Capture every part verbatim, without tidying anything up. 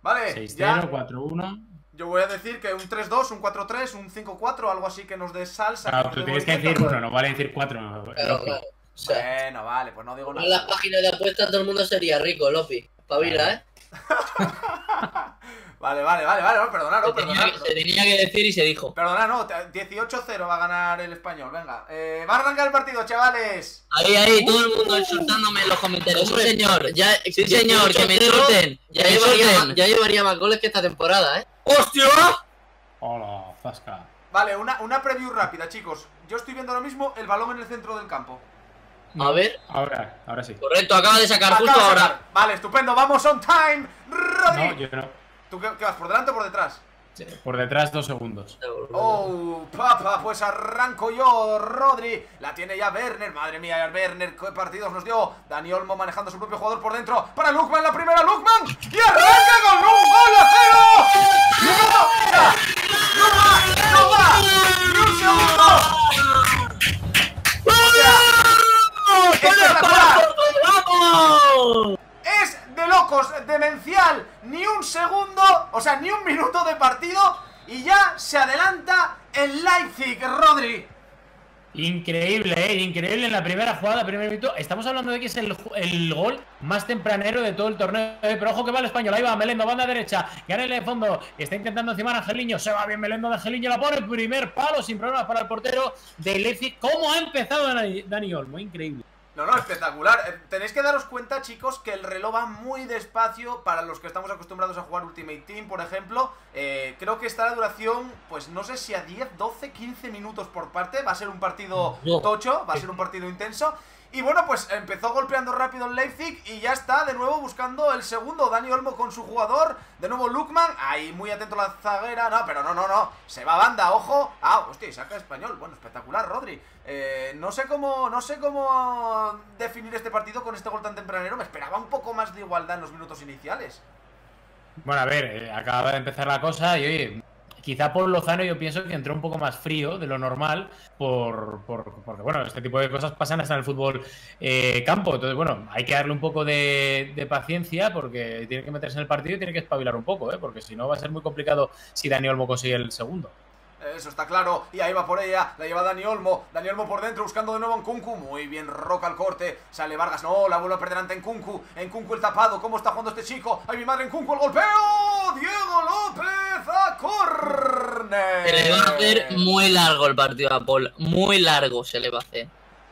Vale, seis ya. cero, cuatro uno. Yo voy a decir que un tres dos, un cuatro tres, un cinco cuatro, algo así que nos dé salsa. Claro, que tú nos dé tienes que movimiento. decir uno, no vale decir cuatro. No, Claro, Lopi. claro. O sea, Bueno, vale, pues no digo en las nada. páginas de apuestas todo el mundo sería rico, Lopi. Pavila, ¿eh? Vale, vale, vale, vale, perdonad, no, Se tenía, perdonad. que, se tenía que decir y se dijo. Perdona, no, dieciocho cero va a ganar el español, venga. Eh, va a arrancar el partido, chavales. Ahí, ahí, todo el mundo insultándome en los comentarios. Sí, Hombre, señor. Ya, Sí, señor, que me insulten. Ya, Que me llevaría, insulten. ya llevaría más goles que esta temporada, ¿eh? ¡Hostia! Hola, Zasca. Vale, una, una preview rápida, chicos. Yo estoy viendo ahora mismo el balón en el centro del campo. A ver. Ahora, ahora sí. Correcto, acaba de sacar Acaba justo de ahora. sacar. Vale, estupendo, vamos on time. Rodri. No, yo no. ¿Tú qué, qué vas, por delante o por detrás? Por detrás, dos segundos. Oh, papa, pues arranco yo, Rodri. La tiene ya Werner, madre mía, Werner, qué partidos nos dio. Dani Olmo manejando a su propio jugador por dentro. Para Lukman, la primera, Lukman. Y arranca con un gol a cero. ¡No! ¡Ya! ¡No va! ¡No va! ¡Ni un segundo! O sea, espectacular. ¡Vamos! Es de locos, demencial. Ni un segundo, o sea, ni un minuto de partido y ya se adelanta el Leipzig, Rodri. Increíble, eh, increíble en la primera jugada, primer minuto. Estamos hablando de que es el, el gol más tempranero de todo el torneo, eh, pero ojo que va el español, ahí va Melendo, banda derecha, gana en el fondo, está intentando encima a Angeliño, se va bien Melendo de Angeliño, la pone, primer palo sin problemas para el portero de Leipzig. ¿Cómo ha empezado Dani, Dani Olmo? Increíble. No, no, espectacular. Eh, Tenéis que daros cuenta, chicos, que el reloj va muy despacio para los que estamos acostumbrados a jugar Ultimate Team, por ejemplo. Eh, creo que está la duración, pues no sé si a diez, doce, quince minutos por parte. Va a ser un partido No. tocho, va a ser un partido intenso. Y bueno, pues empezó golpeando rápido el Leipzig y ya está de nuevo buscando el segundo. Dani Olmo con su jugador, de nuevo Lukman, ahí muy atento la zaguera, no, pero no, no, no, se va banda, ojo. Ah, hostia, y saca español, bueno, espectacular, Rodri. Eh, no sé cómo, no sé cómo definir este partido con este gol tan tempranero, me esperaba un poco más de igualdad en los minutos iniciales. Bueno, a ver, eh, acaba de empezar la cosa y oye, quizá por Lozano yo pienso que entró un poco más frío de lo normal, por, por porque bueno, este tipo de cosas pasan hasta en el fútbol eh, campo. Entonces, bueno, hay que darle un poco de, de paciencia porque tiene que meterse en el partido y tiene que espabilar un poco, ¿eh? Porque si no va a ser muy complicado si Dani Olmo consigue el segundo. Eso está claro, y ahí va por ella, la lleva Dani Olmo, Dani Olmo por dentro buscando de nuevo a Nkunku, muy bien, Roca al corte, sale Vargas, no, la vuelve a perder ante Nkunku, Nkunku el tapado, ¿cómo está jugando este chico? ¡Ay, mi madre, Nkunku, el golpeo! ¡Diego López a córner! Se le va a hacer muy largo el partido a Paul. Muy largo se le va a hacer.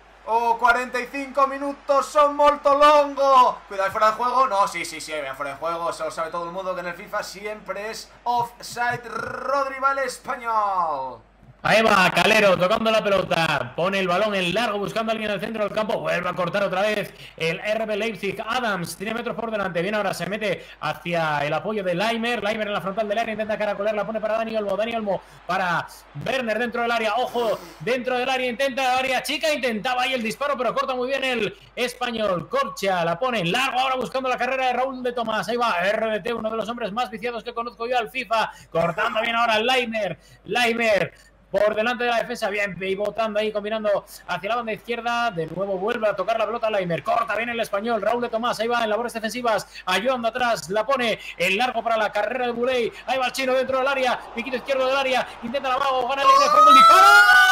Oh, cuarenta y cinco minutos son molto longo. Cuidado, fuera de juego. No, sí, sí, sí, fuera de juego. Eso lo sabe todo el mundo que en el FIFA siempre es offside. Rodri vale español. Ahí va Calero tocando la pelota, pone el balón en largo buscando a alguien en el centro del campo, vuelve a cortar otra vez el R B Leipzig. Adams tiene metros por delante, bien, ahora se mete hacia el apoyo de Laimer, Laimer en la frontal del área, intenta caracoler, la pone para Dani Olmo, Dani Olmo para Werner dentro del área, ojo, dentro del área, intenta área chica, intentaba ahí el disparo, pero corta muy bien el español. Corcha la pone en largo, ahora buscando la carrera de Raúl de Tomás, ahí va R B T, uno de los hombres más viciados que conozco yo al FIFA, cortando bien ahora Laimer, Laimer por delante de la defensa, bien, pivotando ahí, combinando hacia la banda izquierda, de nuevo vuelve a tocar la pelota Laimer, corta bien el español, Raúl de Tomás, ahí va en labores defensivas, ayudando atrás, la pone en largo para la carrera de Buley, ahí va el chino dentro del área, piquito izquierdo del área, intenta la mago, gana el de fondo, el disparo.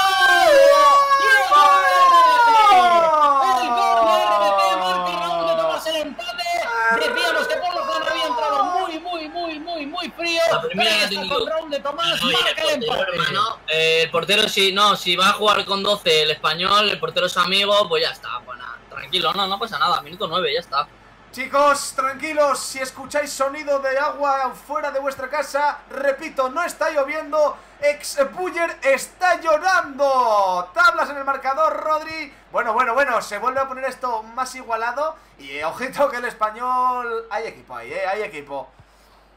El gol de R B T, marca Raúl de Tomás el empate. Decíamos que por Lozano había entrado muy, muy, muy, muy, muy frío. La primera que ha está tenido. con Raúl de Tomás, Oye, marca el el portero, empate. hermano, eh, el portero si no, si va a jugar con doce el español, el portero es amigo, pues ya está, pues nada, tranquilo, no, no pasa nada, minuto nueve, ya está. Chicos, tranquilos, si escucháis sonido de agua fuera de vuestra casa, repito, no está lloviendo, Ex-Buller está llorando. Tablas en el marcador, Rodri. Bueno, bueno, bueno, se vuelve a poner esto más igualado. Y eh, ojito que el español... Hay equipo ahí, eh, hay equipo.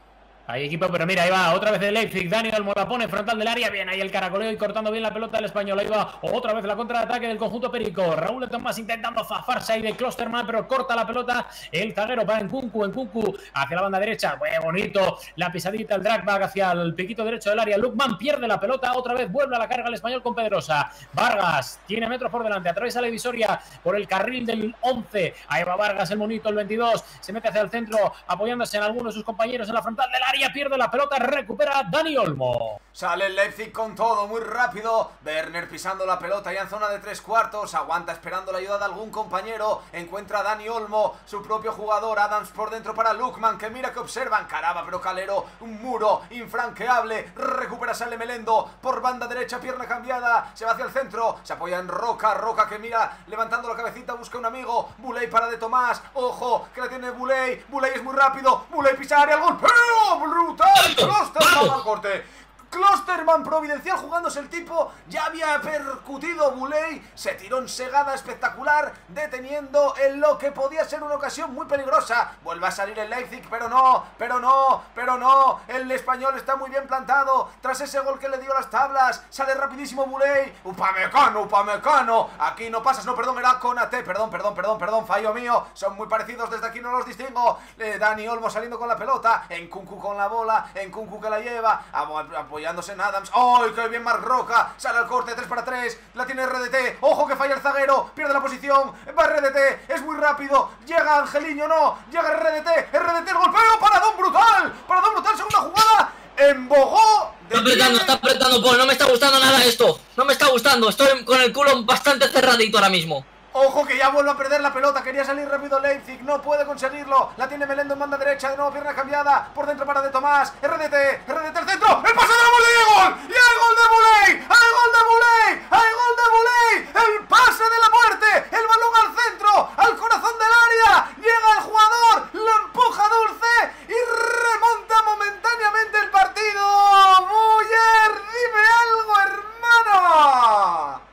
Hay equipo, pero mira, ahí va otra vez el Leipzig. Dani Olmo la pone frontal del área. Bien, ahí el caracoleo y cortando bien la pelota del español. Ahí va otra vez la contraataque del conjunto perico. Raúl de Tomás intentando zafarse ahí de Klosterman, pero corta la pelota el zaguero para Nkunku. Nkunku hacia la banda derecha. Muy bonito la pisadita, el dragback hacia el piquito derecho del área. Lukman pierde la pelota. Otra vez vuelve a la carga el español con Pedrosa. Vargas tiene metros por delante. Atraviesa la divisoria por el carril del once. Ahí va Vargas, el monito, el veintidós. Se mete hacia el centro apoyándose en alguno de sus compañeros en la frontal del área. Pierde la pelota, recupera Dani Olmo. Sale el Leipzig con todo, muy rápido. Werner pisando la pelota ya en zona de tres cuartos. Aguanta esperando la ayuda de algún compañero. Encuentra a Dani Olmo, su propio jugador. Adams por dentro para Lukman, que mira que observan. Caramba, pero Calero, un muro infranqueable. Recupera, sale Melendo por banda derecha, pierna cambiada. Se va hacia el centro, se apoya en Roca. Roca que mira, levantando la cabecita, busca un amigo. Buley para de Tomás. Ojo, que la tiene Buley. Buley es muy rápido. Buley pisa área, el golpeo brutal. Klosterman al corte. Klosterman providencial jugándose el tipo. Ya había percutido Buley. Se tiró en segada espectacular, deteniendo en lo que podía ser una ocasión muy peligrosa. Vuelve a salir el Leipzig, pero no, pero no, pero no. El español está muy bien plantado. Tras ese gol que le dio las tablas, sale rapidísimo Buley. Upamecano, Upamecano. Aquí no pasas, no, perdón, era Konate. Perdón, perdón, perdón, perdón, fallo mío. Son muy parecidos, desde aquí no los distingo. eh, Dani Olmo saliendo con la pelota. Nkunku con la bola. Nkunku que la lleva. Apoyándose en Adams. ¡Ay, qué bien Marc Roca! Sale al corte, tres para tres. La tiene R D T. ¡Ojo que falla el zaguero! Pierde la posición. Va R D T. Es muy rápido. Llega Angeliño, no. Llega R D T. R D T, el golpeo. Paradón brutal. Paradón brutal, segunda jugada. Embogó. Está apretando, está apretando, Paul. No me está gustando nada esto. No me está gustando. Estoy con el culo bastante cerradito ahora mismo. Ojo que ya vuelve a perder la pelota. Quería salir rápido Leipzig, no puede conseguirlo. La tiene Melendo en banda derecha, de nuevo pierna cambiada. Por dentro para de Tomás. R D T, R D T al centro. El pase de la bola y el gol. Y el gol de Buley. ¡El gol de Buley! ¡El gol de Buley! El pase de la muerte. El balón al centro, al corazón del área. Llega el jugador, lo empuja Dulce y remonta momentáneamente el partido. Muller, dime algo, hermano.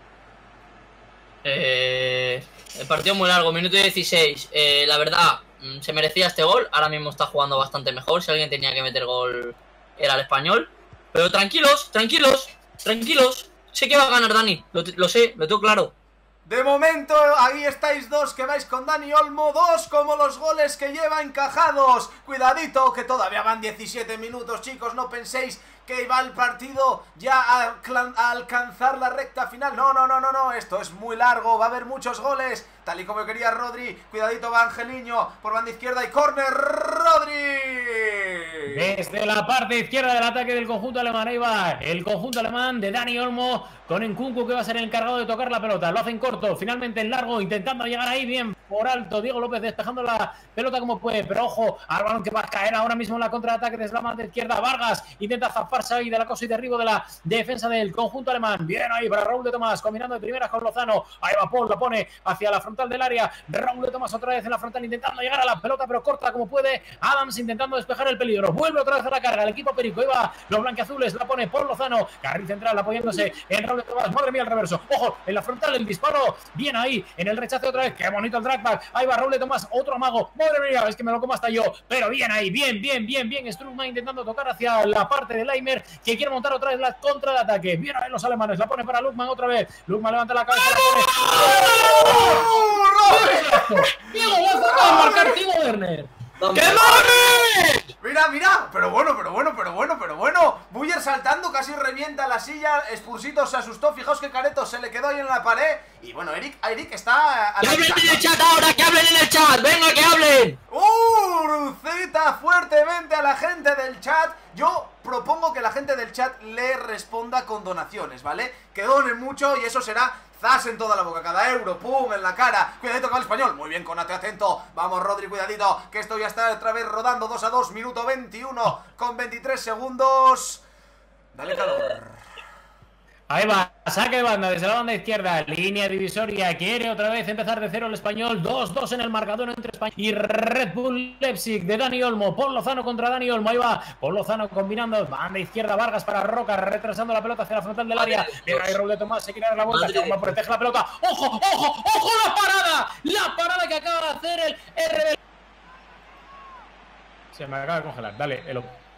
Eh, el partido muy largo, minuto dieciséis. Eh, la verdad, se merecía este gol. Ahora mismo está jugando bastante mejor. Si alguien tenía que meter gol, era el español. Pero tranquilos, tranquilos, tranquilos. Sé que va a ganar Dani, lo, lo sé, lo tengo claro. De momento, ahí estáis dos que vais con Dani Olmo, dos como los goles que lleva encajados. Cuidadito, que todavía van diecisiete minutos, chicos, no penséis que va el partido ya a, a alcanzar la recta final. No, no, no, no, no, esto es muy largo, va a haber muchos goles, tal y como quería Rodri. Cuidadito, va Angeliño por banda izquierda y córner, Rodri. Desde la parte izquierda del ataque del conjunto alemán, ahí va el conjunto alemán de Dani Olmo con Nkunku, que va a ser el encargado de tocar la pelota. Lo hacen corto, finalmente en largo, intentando llegar ahí bien por alto. Diego López despejando la pelota como puede, pero ojo al balón que va a caer ahora mismo en la contraataque desde la banda izquierda. Vargas intenta zafarse ahí del acoso y derribo de la defensa del conjunto alemán. Bien ahí para Raúl de Tomás, combinando de primera con Lozano. Ahí va Paul, la pone hacia la frontal del área. Raúl de Tomás otra vez en la frontal intentando llegar a la pelota, pero corta como puede. Adams intentando despejar el peligro. Vuelve otra vez a la carga el equipo perico. Ahí va los blanquiazules, la pone Paul Lozano. Carril central apoyándose en Raúl de Tomás. Madre mía, el reverso. Ojo, en la frontal el disparo. Bien ahí, en el rechace otra vez. Qué bonito el dragback. Ahí va Raúl de Tomás, otro amago. Madre mía, es que me lo como hasta yo. Pero bien ahí, bien, bien, bien, bien. Strugman intentando tocar hacia la parte de Leimer, que quiere montar otra vez la contra de ataque. Bien ahí los alemanes, la pone para Lukman otra vez. Lukman levanta la cabeza, la pone. Diego, va a marcar Timo Werner. ¡Qué mames! Mira, mira, pero bueno, pero bueno, pero bueno, pero bueno. Buller saltando, casi revienta la silla. Spursito se asustó, fijaos que Careto se le quedó ahí en la pared. Y bueno, Eric, Eric está... ¡Que hablen en el chat ahora! ¡Que hablen en el chat! ¡Venga, que hablen! ¡Uh! Cita fuertemente a la gente del chat. Yo propongo que la gente del chat le responda con donaciones, ¿vale? Que donen mucho y eso será... zas en toda la boca, cada euro, pum, en la cara. Cuidadito con el español, muy bien, Konate atento. Vamos, Rodri, cuidadito, que esto ya está otra vez rodando. Dos a dos, minuto veintiuno con veintitrés segundos. Dale calor. Ahí va, saque de banda desde la banda izquierda, línea divisoria, quiere otra vez empezar de cero el español. Dos dos en el marcador entre España y Red Bull Leipzig de Dani Olmo. Paul Lozano contra Dani Olmo, ahí va Paul Lozano combinando, banda izquierda, Vargas para Roca, retrasando la pelota hacia la frontal del área. Bien ahí Raúl de Tomás, se quiere dar la vuelta, Chama protege la pelota. ¡Ojo, ojo, ojo la parada! La parada que acaba de hacer el R B. Se me acaba de congelar, dale, Elo.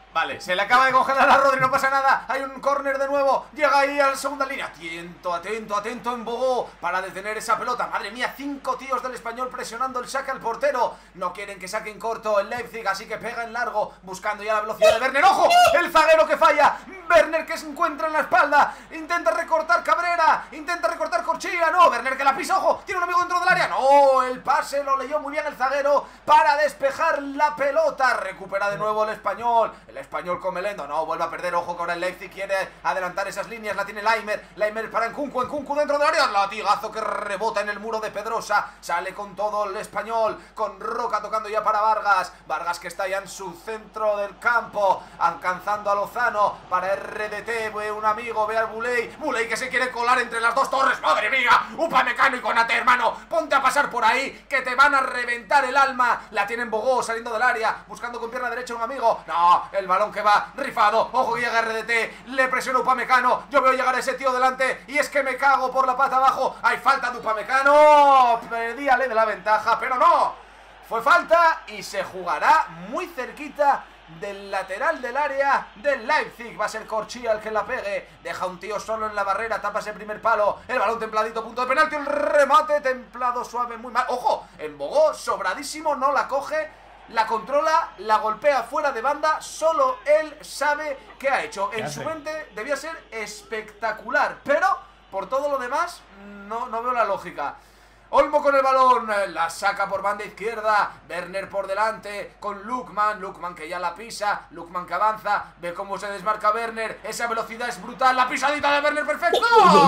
Vale, se le acaba de congelar a Rodri, no pasa nada. Hay un córner de nuevo, llega ahí a la segunda línea. Atento, atento, atento en Bogó para detener esa pelota. Madre mía, cinco tíos del Español presionando el saque al portero. No quieren que saquen corto el Leipzig, así que pega en largo, buscando ya la velocidad de Werner. ¡Ojo! El zaguero que falla. Werner que se encuentra en la espalda. Intenta recortar Cabrera, intenta recortar Corchilla. No, Werner que la pisa, ojo. Tiene un amigo dentro del área. No, el pase lo leyó muy bien el zaguero para despejar la pelota. Recupera de nuevo el Español. El Español con Melendo, no, vuelve a perder, ojo que ahora el Leipzig quiere adelantar esas líneas, la tiene Laimer, Laimer para Nkunku, Nkunku dentro del área, latigazo que rebota en el muro de Pedrosa, sale con todo el Español, con Roca tocando ya para Vargas, Vargas que está ya en su centro del campo, alcanzando a Lozano, para R D T, ve un amigo, ve al Buley, Buley que se quiere colar entre las dos torres, madre mía, Upamecano y Konate, hermano, ponte a pasar por ahí, que te van a reventar el alma, la tienen Bogó saliendo del área, buscando con pierna derecha un amigo, no, el balón que va rifado, ojo que llega R D T, le presiona Upamecano, yo veo llegar a ese tío delante y es que me cago por la pata abajo, hay falta de Upamecano, pedíale de la ventaja, pero no, fue falta y se jugará muy cerquita del lateral del área del Leipzig, va a ser Corchilla el que la pegue, deja un tío solo en la barrera, tapa ese primer palo, el balón templadito, punto de penalti, el remate templado, suave, muy mal, ojo, embogó, sobradísimo, no la coge, la controla, la golpea fuera de banda, solo él sabe qué ha hecho. En su mente debía ser espectacular, pero por todo lo demás no, no veo la lógica. Olmo con el balón, la saca por banda izquierda, Werner por delante, con Lookman, Lookman que ya la pisa, Lookman que avanza, ve cómo se desmarca Werner, esa velocidad es brutal, la pisadita de Werner, perfecto.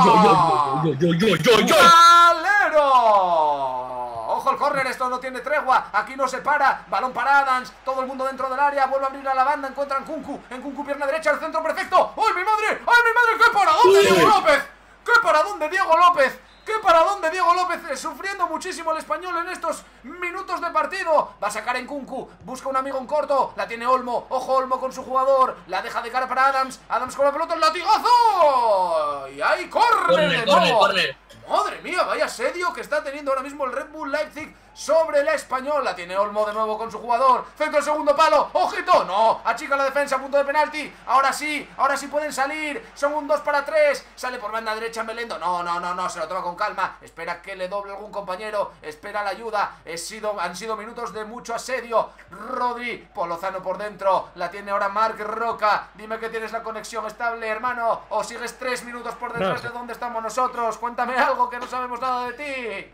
¡Galero! Ojo el córner, esto no tiene tregua, aquí no se para, balón para Adams, todo el mundo dentro del área, vuelve a abrir a la banda, encuentra en Nkunku, en Nkunku pierna derecha, el centro perfecto, ¡ay mi madre! ¡Ay mi madre! ¡Qué para dónde Diego López! ¡Qué para dónde Diego López! ¡Qué para dónde Diego López! Eh, sufriendo muchísimo el Español en estos minutos de partido. Va a sacar en Nkunku, busca un amigo en corto, la tiene Olmo, ojo Olmo con su jugador, la deja de cara para Adams, Adams con la pelota, el latigazo. Y ahí córner, córner, córner. Madre mía, vaya asedio que está teniendo ahora mismo el Red Bull Leipzig sobre el Español. La tiene Olmo de nuevo con su jugador. Centro el segundo palo. ¡Ojito! No, achica la defensa, punto de penalti. Ahora sí, ahora sí pueden salir. Son un dos para tres. Sale por banda derecha Melendo. No, no, no, no, se lo toma con calma. Espera que le doble algún compañero. Espera la ayuda. He sido, han sido minutos de mucho asedio. Rodri, Polozano por dentro. La tiene ahora Marc Roca. Dime que tienes la conexión estable, hermano. O sigues tres minutos por detrás no. de donde estamos nosotros. Cuéntame algo que no sabemos nada de ti.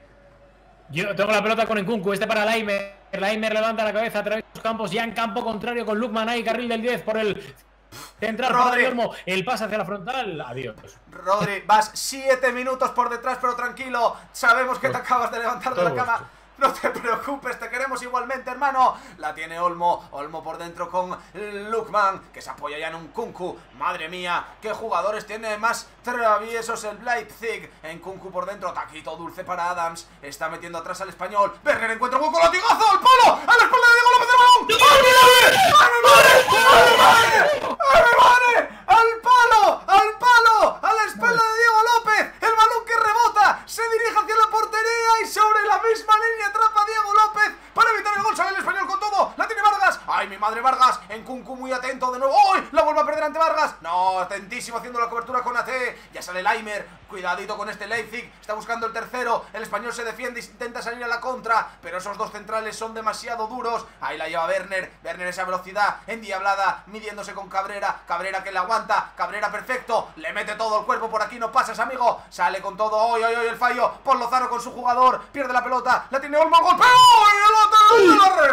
Yo tengo la pelota con Nkunku, este para Laimer. Laimer levanta la cabeza a través de los campos, ya en campo contrario con Lookman ahí, carril del diez por el central. Rodri. El pase hacia la frontal, adiós. Rodri, vas siete minutos por detrás, pero tranquilo, sabemos que te acabas de levantar de la cama. No te preocupes, te queremos igualmente, hermano. La tiene Olmo, Olmo por dentro con Lookman, que se apoya ya en un Nkunku. Madre mía, qué jugadores tiene más traviesos el Leipzig. En Nkunku por dentro, taquito dulce para Adams. Está metiendo atrás al Español. Werner encuentra un hueco, latigazo, al palo, a la espalda de Diego López del balón. ¡Ay, mi madre! ¡Ay, mi madre! ¡Ay, mi madre! ¡Al palo! ¡Al palo! ¡A la espalda de Diego López! El balón que rebota, se dirige hacia la portería y sobre la misma línea atrapa a Diego López para evitar el gol. Sale el Español con todo, la tiene Vargas. ¡Ay, mi madre! Vargas, en Nkunku muy atento de nuevo. ¡Ay! La vuelve a perder ante Vargas. No, atentísimo haciendo la cobertura con A T. Ya sale Laimer, cuidadito con este Leipzig, está buscando el tercero. El Español se defiende y intenta salir a la contra, pero esos dos centrales son demasiado duros. Ahí la lleva Werner, Werner esa velocidad endiablada, midiéndose con Cabrera. Cabrera que le aguanta, Cabrera perfecto, le mete todo el cuerpo, por aquí no pasas, amigo. Sale con todo, hoy, hoy, hoy el fallo. Por Lozano con su jugador, pierde la pelota, la tiene Olmo, golpeo y el otro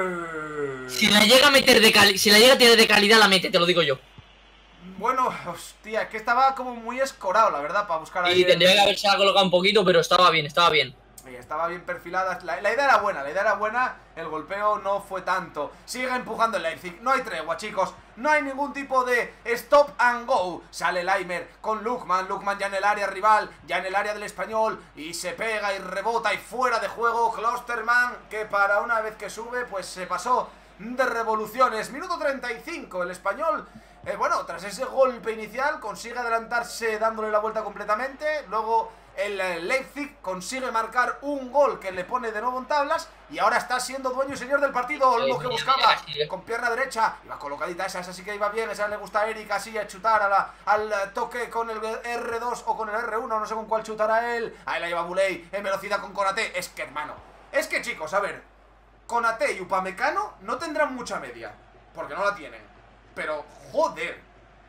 la Si la llega a meter de cali si la llega a tener de calidad, la mete, te lo digo yo. Bueno, hostia, es que estaba como muy escorado, la verdad, para buscar ahí. Y tendría el... que haberse colocado un poquito, pero estaba bien, estaba bien. Estaba bien perfilada, la, la idea era buena, la idea era buena, el golpeo no fue tanto. Sigue empujando el Leipzig, no hay tregua, chicos, no hay ningún tipo de stop and go. Sale Laimer con Lookman, Lookman ya en el área rival, ya en el área del Español, y se pega y rebota y fuera de juego Klosterman, que para una vez que sube, pues se pasó de revoluciones. Minuto treinta y cinco, el Español... Eh, bueno, tras ese golpe inicial consigue adelantarse dándole la vuelta completamente. Luego el Leipzig consigue marcar un gol que le pone de nuevo en tablas y ahora está siendo dueño y señor del partido. Olmo que buscaba con pierna derecha, iba colocadita esa, esa sí que iba bien, esa le gusta a Eric, así a chutar a la, al toque con el erre dos o con el erre uno, no sé con cuál chutará él. Ahí la lleva Boulay en velocidad con Konaté. Es que hermano, es que chicos, a ver, Konaté y Upamecano no tendrán mucha media, porque no la tienen, pero joder,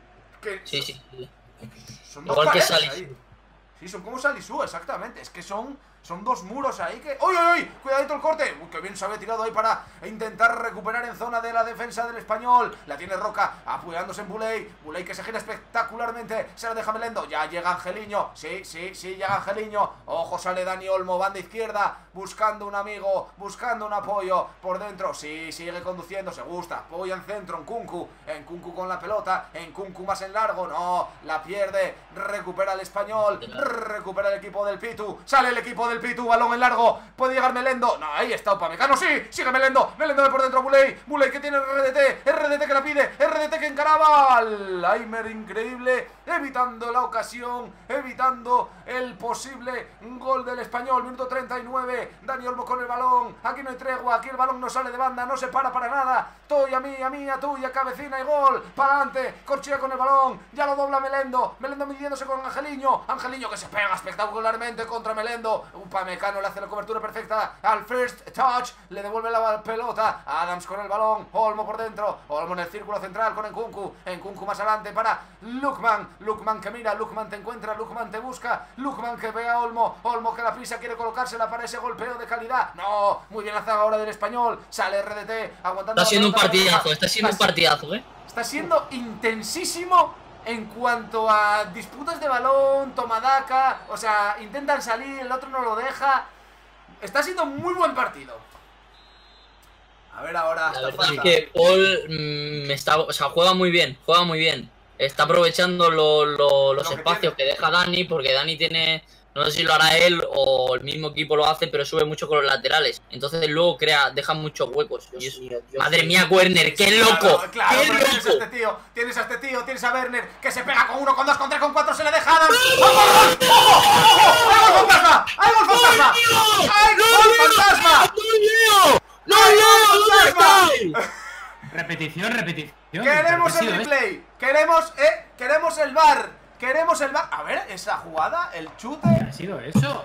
que Sí, sí, sí. son dos Igual que paredes Salisu. ahí. Sí, son como Salisu, exactamente. Es que son, son dos muros ahí que... ¡Uy, uy, uy! Cuidadito el corte. Uy, qué bien se había tirado ahí para intentar recuperar en zona de la defensa del Español. La tiene Roca apoyándose en Boulay. Boulay que se gira espectacularmente. Se la deja Melendo. Ya llega Angeliño. Sí, sí, sí, llega Angeliño. Ojo, sale Dani Olmo, banda izquierda. Buscando un amigo, buscando un apoyo por dentro. Sí, sigue conduciendo, se gusta. Apoya en centro, en Nkunku. En Nkunku con la pelota. En Nkunku más en largo. No, la pierde. Recupera el Español. Recupera el equipo del Pitu. Sale el equipo del Pitu. Balón en largo. Puede llegar Melendo. No, ahí está Upamecano. Sí, sigue Melendo. Melendo de por dentro. Boulay. Boulay que tiene erre de te. erre de te que la pide. erre de te que encaraba. Laimer increíble. Evitando la ocasión. Evitando el posible gol del Español. Minuto treinta y nueve. Dani Olmo con el balón. Aquí no hay tregua. Aquí el balón no sale de banda. No se para para nada. Toya mía, mía, tuya, cabecina y gol. Para adelante. Corchea con el balón. Ya lo dobla Melendo. Melendo midiéndose con Angeliño. Angeliño que se pega espectacularmente contra Melendo. Upamecano le hace la cobertura perfecta al first touch. Le devuelve la pelota. Adams con el balón. Olmo por dentro. Olmo en el círculo central con Nkunku. Nkunku más adelante para Lookman. Lookman que mira. Lookman te encuentra. Lookman te busca. Lookman que ve a Olmo. Olmo que la pisa. Quiere colocársela para ese golpeo de calidad. No. Muy bien la zaga ahora del Español. Sale erre de te aguantando. Está siendo un partidazo. Está siendo un partidazo, eh. Está siendo intensísimo en cuanto a disputas de balón, tomadaca, o sea, intentan salir, el otro no lo deja. Está siendo muy buen partido. A ver ahora. La verdad es que Paul mmm, está, o sea, juega muy bien, juega muy bien. Está aprovechando lo, lo, los Lo que espacios tiene. que deja Dani, porque Dani tiene, no sé si lo hará él o el mismo equipo lo hace, pero sube mucho con los laterales. Entonces luego crea, deja muchos huecos. Y es- mío, Dios madre mío. mía, Werner, qué loco, Claro, claro, qué pero tienes a loco. este tío, tienes a este tío, tienes a Werner, que se pega con uno, con dos, con tres, con cuatro, se le deja a Adams. ¡Ojo, gol! ¡Ojo, ojo! ¡Hay gol fantasma! ¡Hay gol fantasma! ¡Hay gol fantasma! ¡No leo! ¡No ¡Hay leo! gol ¿Dónde fantasma! estáis? Repetición, repetición. Queremos ¿Qué ha el sido esto? replay, queremos, eh, queremos el V A R, queremos el V A R. A ver, esa jugada, el chute. ¿Qué ha sido eso?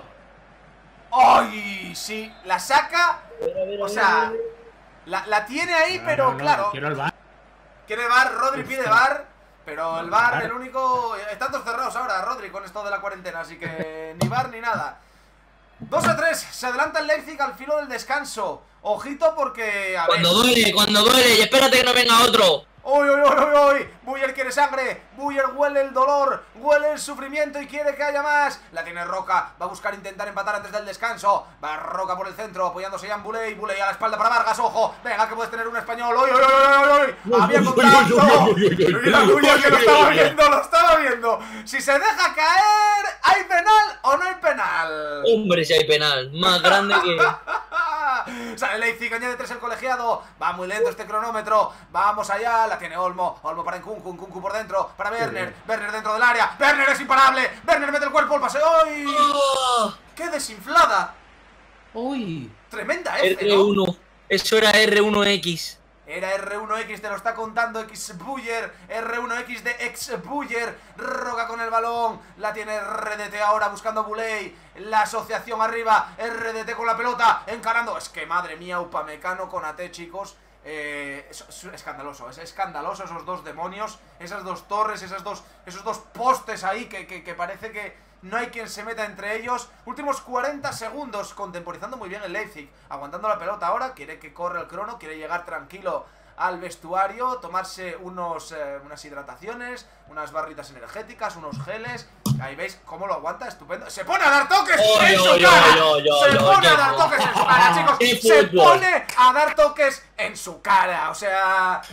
¡Ay! Sí, la saca, o sea, la, la tiene ahí, No, pero no, no, claro. Quiero el bar. Quiere V A R, Rodri pide V A R, pero el V A R, VAR. el único... Están todos cerrados ahora, Rodri, con esto de la cuarentena, así que ni V A R ni nada. dos a tres, se adelanta el Leipzig al filo del descanso. Ojito porque... A ver. Cuando duele, cuando duele, y espérate que no venga otro. ¡Uy, uy, uy, uy, uy! Buyer quiere sangre, Buyer huele el dolor, huele el sufrimiento y quiere que haya más. La tiene Roca, va a buscar intentar empatar antes del descanso. Va Roca por el centro, apoyándose ya en Boulay, Boulay a la espalda para Vargas, ojo. Venga, que puedes tener un español. ¡Uy, uy, uy, uy, uy! ¡Había contacto! Mira Buyer que lo estaba viendo, lo estaba viendo. Si se deja caer, ¿hay penal o no hay penal? Hombre, si hay penal, más grande que... Sale Leipzig, añade tres el colegiado. Va muy lento este cronómetro. Vamos allá, la tiene Olmo. Olmo para Nkunku, Nkunku por dentro. Para Werner, Werner dentro del área. Werner es imparable. Werner mete el cuerpo, el paseo. ¡Ay! ¡Oh! ¡Qué desinflada! Uy. Tremenda F, erre ¿no? uno, eso era erre uno equis. Era erre uno equis, te lo está contando X Buyer. erre uno equis de X Buyer. Roca con el balón. La tiene erre de te ahora buscando Boulay. La asociación arriba. erre de te con la pelota. Encarando. Es que madre mía, Upamecano con A T, chicos. Eh, es, es escandaloso, es escandaloso esos dos demonios. Esas dos torres, esas dos, esos dos postes ahí que, que, que parece que no hay quien se meta entre ellos. Últimos cuarenta segundos, contemporizando muy bien el Leipzig, aguantando la pelota ahora, quiere que corra el crono, quiere llegar tranquilo al vestuario, tomarse unos, eh, unas hidrataciones, unas barritas energéticas, unos geles. Ahí veis cómo lo aguanta, estupendo. ¡Se pone a dar toques Oh, en yo, su yo, cara! yo, yo, ¡Se yo, pone qué a dar fútbol. toques en su cara, chicos! ¡Qué ¡Se fútbol! pone a dar toques en su cara! O sea...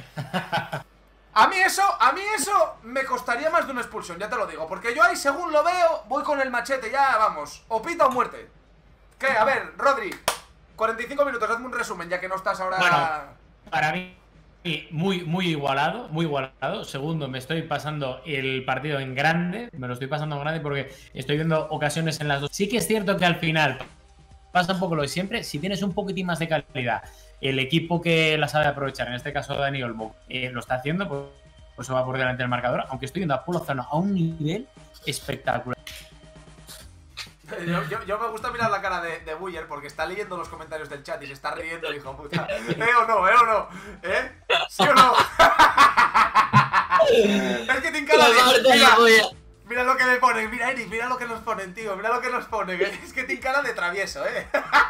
A mí eso, a mí eso me costaría más de una expulsión, ya te lo digo. Porque yo ahí, según lo veo, voy con el machete, ya vamos. O pita o muerte. ¿Qué? A ver, Rodri, cuarenta y cinco minutos, hazme un resumen, ya que no estás ahora... Bueno, para mí, muy, muy igualado, muy igualado. Segundo, me estoy pasando el partido en grande, me lo estoy pasando en grande porque estoy viendo ocasiones en las dos. Sí que es cierto que al final pasa un poco lo de siempre, si tienes un poquitín más de calidad, el equipo que la sabe aprovechar, en este caso Dani Olmo, eh, lo está haciendo, pues, pues eso va por delante del marcador, aunque estoy viendo a Paul Lozano a un nivel espectacular. Yo, yo, yo me gusta mirar la cara de, de Buller porque está leyendo los comentarios del chat y se está riendo el hijo puta. ¿Eh o no? ¿Eh o no? ¿Eh? ¿Sí o no? Es que te encala de... Mira, mira lo que me ponen, mira Eric, mira lo que nos ponen, tío, mira lo que nos ponen. Es que te encala de travieso, ¿eh?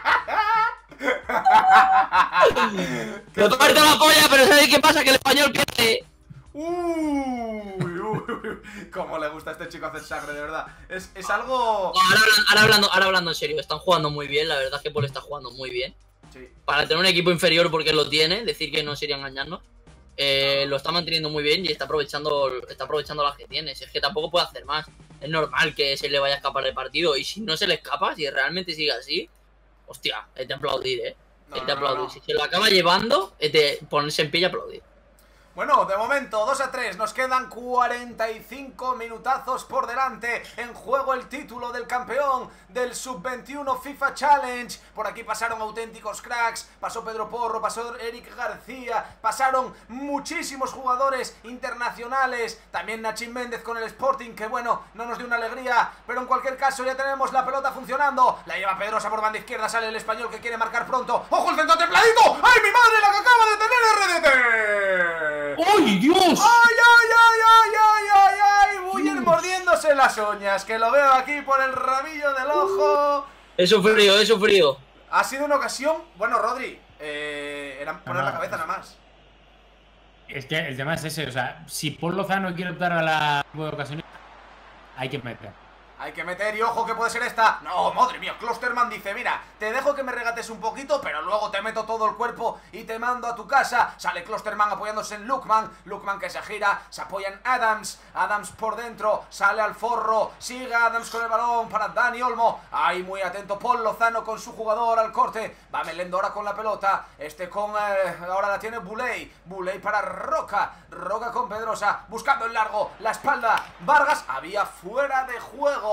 Me parto la polla, pero ¿sabes qué pasa? Que el español pierde. Uy, uy, uy, cómo le gusta a este chico hacer sangre, de verdad. Es, es algo... No, ahora, ahora, hablando, ahora hablando en serio, están jugando muy bien, la verdad es que Paul está jugando muy bien. Sí. Para tener un equipo inferior porque lo tiene, decir que no sería engañarnos. Eh, lo está manteniendo muy bien y está aprovechando está aprovechando las que tiene. Si es que tampoco puede hacer más. Es normal que se le vaya a escapar el partido. Y si no se le escapa, si realmente sigue así, hostia, es de aplaudir, eh. No, es de no, aplaudir. no, no. Si se lo acaba llevando, es de ponerse en pie y aplaudir. Bueno, de momento, dos a tres, nos quedan cuarenta y cinco minutazos por delante. En juego el título del campeón del sub veintiuno FIFA Challenge. Por aquí pasaron auténticos cracks, pasó Pedro Porro, pasó Eric García, pasaron muchísimos jugadores internacionales. También Nachín Méndez con el Sporting, que bueno, no nos dio una alegría, pero en cualquier caso ya tenemos la pelota funcionando. La lleva Pedrosa por banda izquierda, sale el español que quiere marcar pronto. ¡Ojo el centro templadito! ¡Ay, mi madre, la que acaba de tener R D T! ¡Ay, Dios! ¡Ay, ay, ay, ay, ay, ay, ay! Buller mordiéndose las uñas, que lo veo aquí por el rabillo del ojo. Eso frío, eso frío. Ha sido una ocasión... Bueno, Rodri, eh, era poner no, la cabeza nada más. Es que el tema es ese, o sea, si Paul Lozano quiere optar a la ocasiones, hay que meter. Hay que meter y ojo que puede ser esta. No, madre mía, Klosterman dice, mira, te dejo que me regates un poquito, pero luego te meto todo el cuerpo y te mando a tu casa. Sale Klosterman apoyándose en Lukman, Lukman que se gira, se apoya en Adams, Adams por dentro, sale al forro, sigue Adams con el balón para Dani Olmo. Ahí muy atento Paul Lozano con su jugador al corte, va Melendo ahora con la pelota, este con, eh, ahora la tiene Buley, Buley para Roca, Roca con Pedrosa, buscando el largo, la espalda, Vargas, había fuera de juego.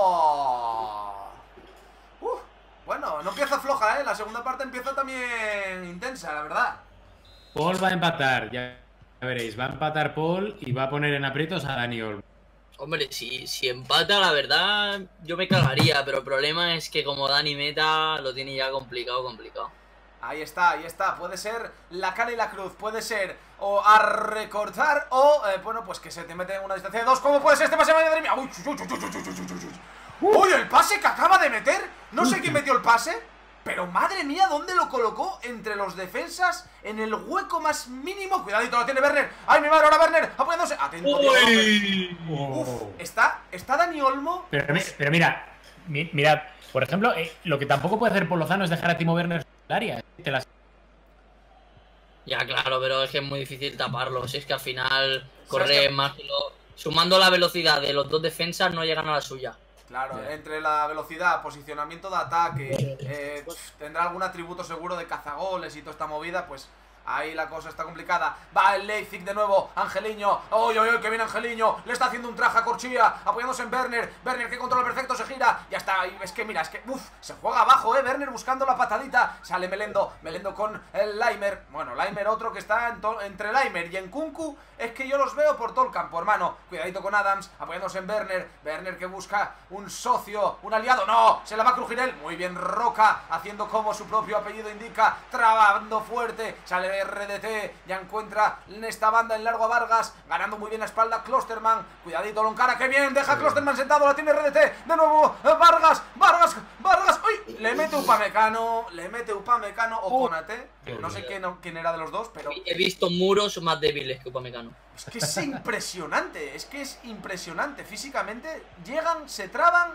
Uh, bueno, no empieza floja, ¿eh? La segunda parte empieza también intensa, la verdad. Paul va a empatar, ya veréis. Va a empatar Paul y va a poner en aprietos a Dani Olmo. Hombre, si, si empata, la verdad, yo me cagaría. Pero el problema es que como Dani meta, lo tiene ya complicado, complicado. Ahí está, ahí está. Puede ser la cara y la cruz. Puede ser o a recortar o, eh, bueno, pues que se te mete en una distancia de dos. ¿Cómo puede ser este pase? Madre mía. Uy, uy, uy, uy, uy, uy, uy, uy. Uy, el pase que acaba de meter. No sé quién metió el pase, pero madre mía, ¿dónde lo colocó? Entre los defensas, en el hueco más mínimo. Cuidadito, lo tiene Werner. ¡Ay, mi madre! Ahora Werner, apoyándose. Atento, tío. Uf, está, está Dani Olmo. Pero, pero mira, mi, mirad, por ejemplo, eh, lo que tampoco puede hacer Paul Lozano es dejar a Timo Werner en el área. Te las... Ya, claro, pero es que es muy difícil taparlo. Si es que al final corre más que lo... Sumando la velocidad de los dos defensas, no llegan a la suya. Claro, yeah. Entre la velocidad, posicionamiento de ataque, eh, tendrá algún atributo seguro de cazagoles y toda esta movida, pues ahí la cosa está complicada. Va el Leipzig de nuevo, Angeliño. ¡Uy, uy, uy! ¡Que viene Angeliño! Le está haciendo un traje a Corchia, apoyándose en Werner. Werner que controla perfecto, se gira. Ya está, es que mira, es que, uff, se juega abajo, eh. Werner buscando la patadita. Sale Melendo, Melendo con el Laimer. Bueno, Laimer otro que está en entre Laimer y en Nkunku. Es que yo los veo por todo el campo, hermano. Cuidadito con Adams, apoyándose en Werner. Werner que busca un socio, un aliado. ¡No! Se la va a crujir él. Muy bien, Roca, haciendo como su propio apellido indica. Trabando fuerte. Sale R D T, ya encuentra en esta banda en largo a Vargas, ganando muy bien la espalda Klosterman. Cuidadito, Loncara, que bien, deja a Klosterman sentado, la tiene R D T. De nuevo, Vargas, Vargas, Vargas. ¡Uy! Le mete Upamecano, le mete Upamecano o Konate. No sé quién, quién era de los dos, pero... He visto muros más débiles que Upamecano. Es que es impresionante, es que es impresionante. Físicamente llegan, se traban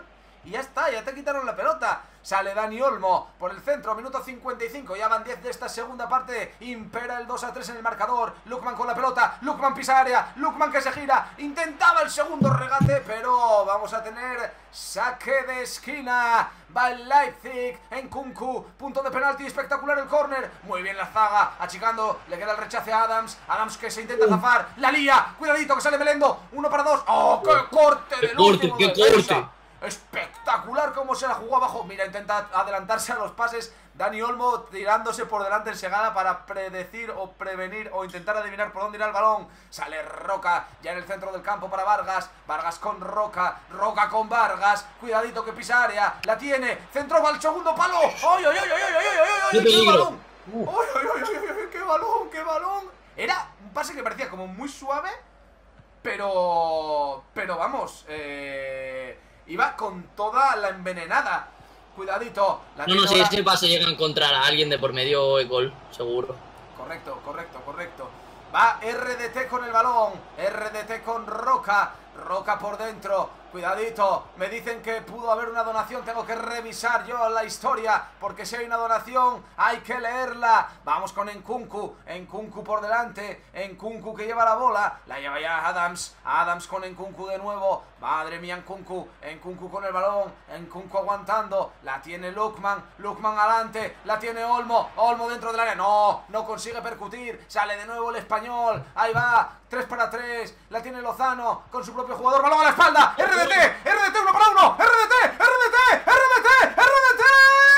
y ya está, ya te quitaron la pelota. Sale Dani Olmo por el centro, minuto cincuenta y cinco, ya van diez de esta segunda parte. Impera el dos a tres en el marcador. Lukman con la pelota, Lukman pisa área, Lukman que se gira, intentaba el segundo regate, pero vamos a tener saque de esquina. Va el Leipzig, en Nkunku, punto de penalti, espectacular el córner. Muy bien la zaga, achicando, le queda el rechace a Adams. Adams que se intenta zafar, la lía, cuidadito que sale Melendo, uno para dos. ¡Oh, qué corte del último ¡Qué defensa! corte! Espectacular cómo se la jugó abajo. Mira, intenta adelantarse a los pases. Dani Olmo tirándose por delante en segada para predecir o prevenir o intentar adivinar por dónde irá el balón. Sale Roca ya en el centro del campo para Vargas. Vargas con Roca, Roca con Vargas. Cuidadito que pisa área, la tiene. Centro va al segundo palo. ¡Ay, ay, ay, ay, ay, ay, ay, ay! ¡Qué balón! ¡Ay, ay, ay, ay, ay! ¡Qué balón, qué balón! Era un pase que parecía como muy suave, pero... Pero vamos, eh... iba con toda la envenenada. Cuidadito. La no, no, si este pase llega a encontrar a alguien de por medio y gol, seguro. Correcto, correcto, correcto. Va R D T con el balón. R D T con Roca. Roca por dentro. Cuidadito. Me dicen que pudo haber una donación. Tengo que revisar yo la historia, porque si hay una donación hay que leerla. Vamos con Nkunku. Nkunku por delante. Nkunku que lleva la bola. La lleva ya Adams. Adams con Nkunku de nuevo. Madre mía, Nkunku. Nkunku con el balón. Nkunku aguantando. La tiene Lukman. Lukman adelante. La tiene Olmo. Olmo dentro del área. No, no consigue percutir. Sale de nuevo el español. Ahí va. tres para tres. La tiene Lozano con su propio jugador. Balón a la espalda. R D T. R D T uno para uno. R D T. R D T. R D T. R D T.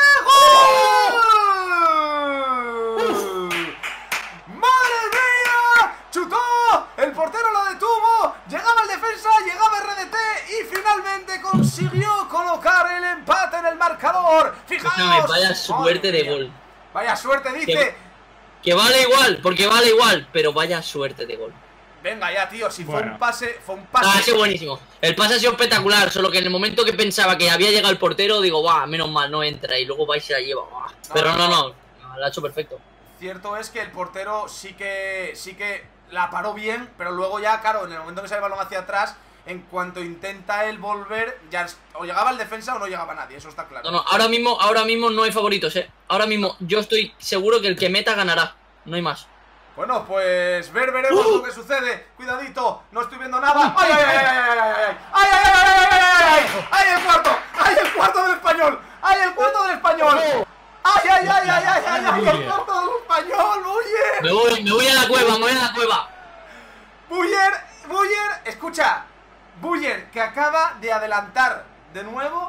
¡Gol! ¡Madre mía! Chutó. El portero lo detuvo. Llegaba el defensa. Llegaba R D T. Y finalmente consiguió colocar el empate en el marcador. Fijaos. No, vaya suerte de gol. Vaya suerte, dice. Que, que vale igual, porque vale igual, pero vaya suerte de gol. Venga ya, tío, si bueno. fue un pase, fue un pase. Ah, ha sido buenísimo. El pase ha sido espectacular, solo que en el momento que pensaba que había llegado el portero, digo, guau, menos mal, no entra, y luego va y se la lleva. Buah. Pero no, no, no, la ha hecho perfecto. Cierto es que el portero sí que sí que la paró bien, pero luego ya, claro, en el momento que sale el balón hacia atrás, en cuanto intenta él volver, ya o llegaba el defensa o no llegaba nadie, eso está claro. No, no, ahora mismo, ahora mismo no hay favoritos, eh. Ahora mismo yo estoy seguro que el que meta ganará, no hay más. Bueno, pues ver, veremos uh. lo que sucede. Cuidadito, no estoy viendo nada. ¡Ay, ay, ay, ay, ay, ay, ay! ¡Ay, ay, ay, ay, ay, ay! ¡Ay, el cuarto! ¡Ay, el cuarto del español! ¡Ay, el cuarto del español! ¡Ay, ay, ay, ay, ay, ay! ¡Ay, el cuarto del español! ¡Buller! Me voy, me voy a la cueva, me voy a la cueva. Buller, Buller, escucha. Buller, que acaba de adelantar de nuevo.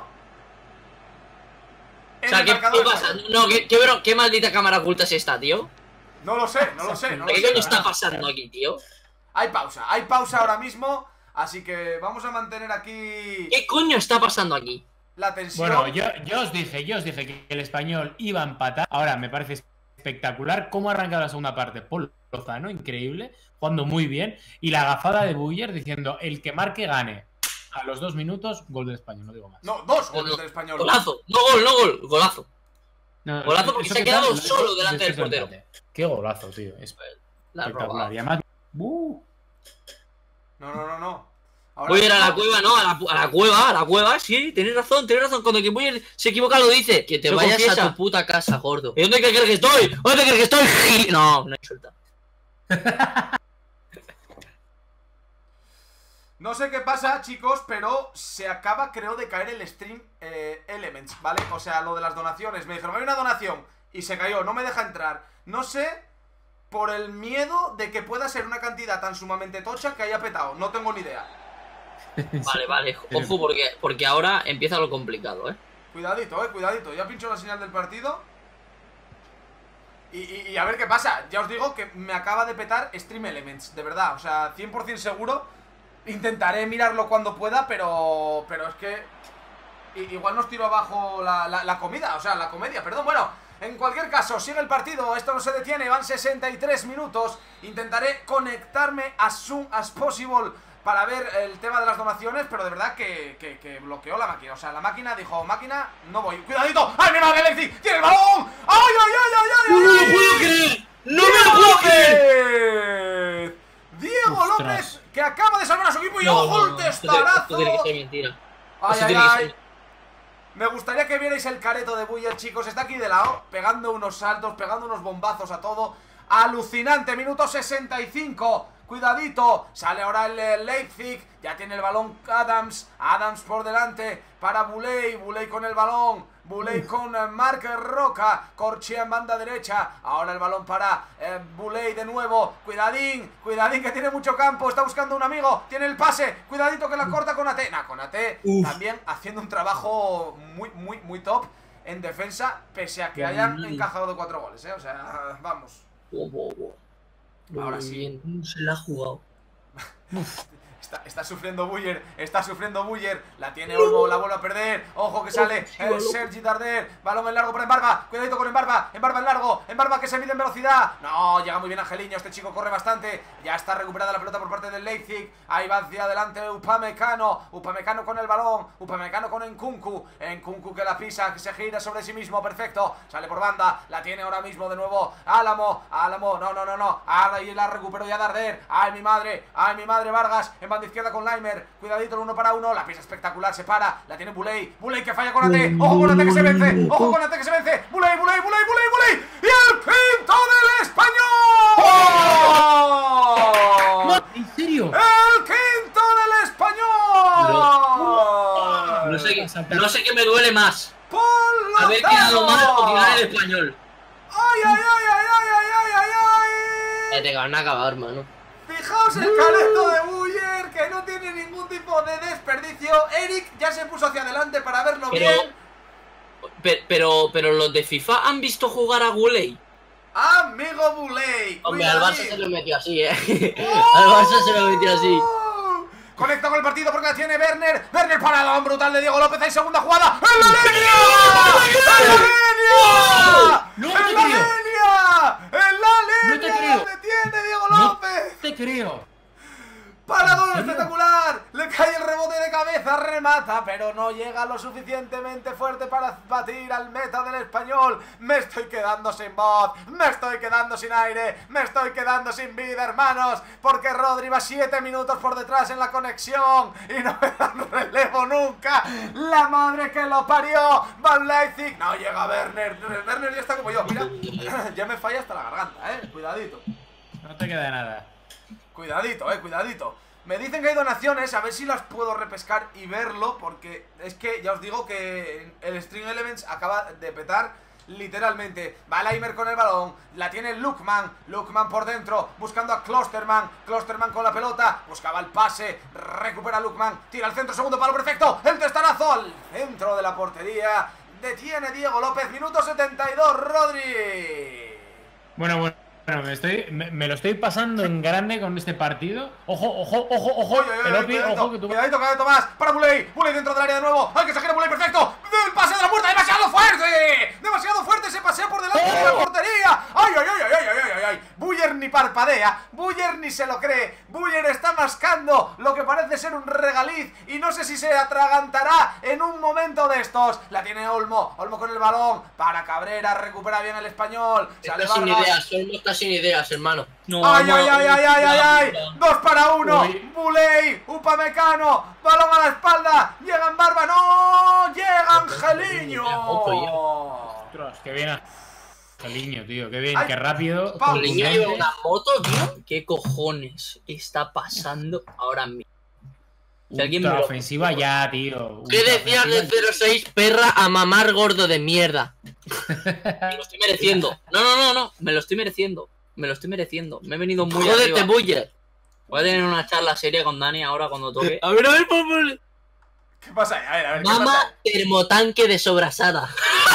O sea, ¿qué, ¿qué pasa? No, ¿qué, qué, qué maldita cámara oculta es esta, tío? No lo sé, no lo sé, no lo ¿Qué sé. coño está pasando aquí, tío? Hay pausa, hay pausa ahora mismo, así que vamos a mantener aquí ¿Qué coño está pasando aquí? la tensión. Bueno, yo, yo os dije, yo os dije que el español iba a empatar. Ahora me parece espectacular cómo ha arrancado la segunda parte. Paul Lozano, increíble, jugando muy bien. Y la gafada de Buller diciendo, el que marque gane. A los dos minutos, gol del español, no digo más. No, dos goles No, no, del español. Golazo, no gol, no gol, golazo. No, Golazo porque eso se ha que quedado tal, solo eso- delante eso del es portero. empate. Qué golazo, tío. Es La ha espectacular. robado. Y además. Uh, No, no, no, no. Ahora Voy a ir a la mismo- cueva, no, a la, a la cueva, a la cueva, sí, tenés razón, tenés razón. Cuando que Buller se equivoca lo dice. Que te Se vayas confiesa. a tu puta casa, gordo. ¿Y dónde crees que estoy? ¿Dónde crees que estoy? Gil? No, no insulta. No sé qué pasa, chicos, pero se acaba, creo, de caer el Stream eh, Elements, ¿vale? O sea, lo de las donaciones. Me dijeron, hay una donación y se cayó, no me deja entrar. No sé, por el miedo de que pueda ser una cantidad tan sumamente tocha que haya petado. No tengo ni idea. Vale, vale, ojo, porque, porque ahora empieza lo complicado, eh. Cuidadito, eh, cuidadito. Ya pincho la señal del partido. Y, y, y a ver qué pasa. Ya os digo que me acaba de petar Stream Elements, de verdad. O sea, cien por cien seguro. Intentaré mirarlo cuando pueda, pero pero es que i- igual nos tiro abajo la, la, la comida, o sea, la comedia, perdón. Bueno, en cualquier caso, sigue el partido, esto no se detiene, van sesenta y tres minutos. Intentaré conectarme as soon as possible para ver el tema de las donaciones, pero de verdad que, que, que bloqueó la máquina. O sea, la máquina dijo, máquina, no voy. ¡Cuidadito! ¡Ay, mira, Alexis! ¡Tiene el balón! ¡Ay, ay, ay, ay, ay! ¡No me lo ay! puedo creer! ¡No me ¡Diego lo puedo creer! López! Diego Ostras. López, que acaba de salvar a su equipo y No, ¡ojo no, el no, esto tiene- testarazo! esto tiene que ser mentira. ¡Ay, Esto ay, tiene que ay! ser- Me gustaría que vierais el careto de Buller, chicos. Está aquí de lado, pegando unos saltos, pegando unos bombazos a todo. Alucinante, minuto sesenta y cinco. Cuidadito, sale ahora el, el Leipzig. Ya tiene el balón Adams. Adams por delante para Boulay. Boulay con el balón. Boulay con eh, Marc Roca. Corchia en banda derecha. Ahora el balón para eh, Boulay de nuevo. Cuidadín, cuidadín que tiene mucho campo. Está buscando un amigo. Tiene el pase. Cuidadito que la corta con Ate. Nah, con Ate también haciendo un trabajo muy, muy, muy top en defensa. Pese a que hayan encajado de cuatro goles, ¿eh? O sea, vamos. Wow, wow, wow. Ahora sí. ¿Cómo se la ha jugado? Está, está sufriendo Buller, está sufriendo Buller. La tiene Olmo, la vuelve a perder. Ojo que sale el Sergi Darder. Balón en largo para Embarba. Cuidadito con Embarba. Embarba en largo. Embarba que se mide en velocidad. No, llega muy bien Angeliño. Este chico corre bastante. Ya está recuperada la pelota por parte del Leipzig. Ahí va hacia adelante Upamecano. Upamecano con el balón. Upamecano con Nkunku. Nkunku que la pisa, que se gira sobre sí mismo. Perfecto. Sale por banda. La tiene ahora mismo de nuevo Álamo. Álamo. No, no, no, no. Ahí la recuperó ya Darder. Ay, mi madre. Ay, mi madre Vargas. En banda izquierda con Laimer. Cuidadito el uno para uno. La pisa espectacular. Se para. La tiene Boulay. Boulay que falla con Ate. Ojo con Ate que se vence. Ojo con Ate que se vence. Boulay, Boulay, Boulay, Boulay, Boulay. Y el quinto del español. ¿En serio? El quinto del español. No, no, sé, qué, no sé qué me duele más. Por Haber quedado mal o tirar el español. Ay, ay, ay, ay, ay, ay, ay, ay, ay. Ya te van a acabar, mano. Fijaos el careto de Buller, que no tiene ningún tipo de desperdicio. Eric ya se puso hacia adelante para verlo pero, bien. Pero, pero, pero los de FIFA han visto jugar a Boulay. Amigo Boulay. Hombre, al Barça se lo metió así, eh. ¡Oh! Al Barça se lo metió así. Conecta con el partido porque la tiene Werner. Werner paradón brutal de Diego López. Hay segunda jugada. ¡En la línea! ¡En la línea! No ¡En te la creo. línea! ¡En la línea! No te creo. ¡Detiene Diego No López! te creo. ¡Paradón ¿En serio? espectacular! Le cae el rebote de cabeza, remata, pero no llega lo suficientemente fuerte para batir al meta del español. Me estoy quedando sin voz, me estoy quedando sin aire, me estoy quedando sin vida, hermanos, porque Rodri va siete minutos por detrás en la conexión y no me dan relevo nunca. La madre que lo parió, Van Leipzig. No llega Werner, Werner ya está como yo, mira, ya me falla hasta la garganta, eh, cuidadito. No te queda nada. Cuidadito, eh, cuidadito. Me dicen que hay donaciones, a ver si las puedo repescar y verlo, porque es que ya os digo que el String Elements acaba de petar literalmente. Va Laimer con el balón, la tiene Lukman, Lukman por dentro, buscando a Klosterman, Klosterman con la pelota, buscaba el pase, recupera Lukman, tira al centro, segundo palo perfecto, el testarazo al centro de la portería, detiene Diego López, minuto setenta y dos, Rodri. Bueno, bueno. Bueno, me, estoy, me, me lo estoy pasando en grande con este partido. Ojo, ojo, ojo, ojo. Oye, oye, Pelopi, cuidadito, ojo que tú... cuidadito, cuidadito más. Para Boulay, Boulay dentro del área de nuevo. ¡Ay, que se gira Boulay, perfecto! ¡El pase de la puerta! ¡Demasiado fuerte! ¡Demasiado fuerte! ¡Se pasea por delante de la portería! ¡Ay, ay, ay, ay, ay, ay, ay, ay! Buller ni parpadea, Buller ni se lo cree. Buller está mascando lo que parece ser un regaliz y no sé si se atragantará en un momento de estos. La tiene Olmo, Olmo con el balón para Cabrera, recupera bien el español. Sale Está sin Vargas. ideas, Olmo está sin ideas, hermano. No, ¡Ay, no, ay, ay, ay, ay, ay, ay! ¡Dos para uno! Uy. Boulay, Upamecano, balón a la espalda, llega en Barba, ¡no! ¡Llega Angeliño! Ostras, qué bien Angeliño, tío, qué bien, Ay, qué rápido. Pau. El niño lleva una moto, tío. ¿Qué cojones está pasando ahora mismo? Si alguien me Ultra lo- ofensiva ya, tío. ¿Qué Ultra decías de ofensiva. cero seis, perra a mamar gordo de mierda? Me lo estoy mereciendo. No, no, no, no. Me lo estoy mereciendo. Me lo estoy mereciendo. Me he venido muy Jódete, arriba. Buller. Voy a tener una charla seria con Dani ahora cuando toque. A ver, a ver, por favor. ¿Qué pasa ahí? A ver, a ver, ¿qué Mama pasa? termotanque de sobrasada.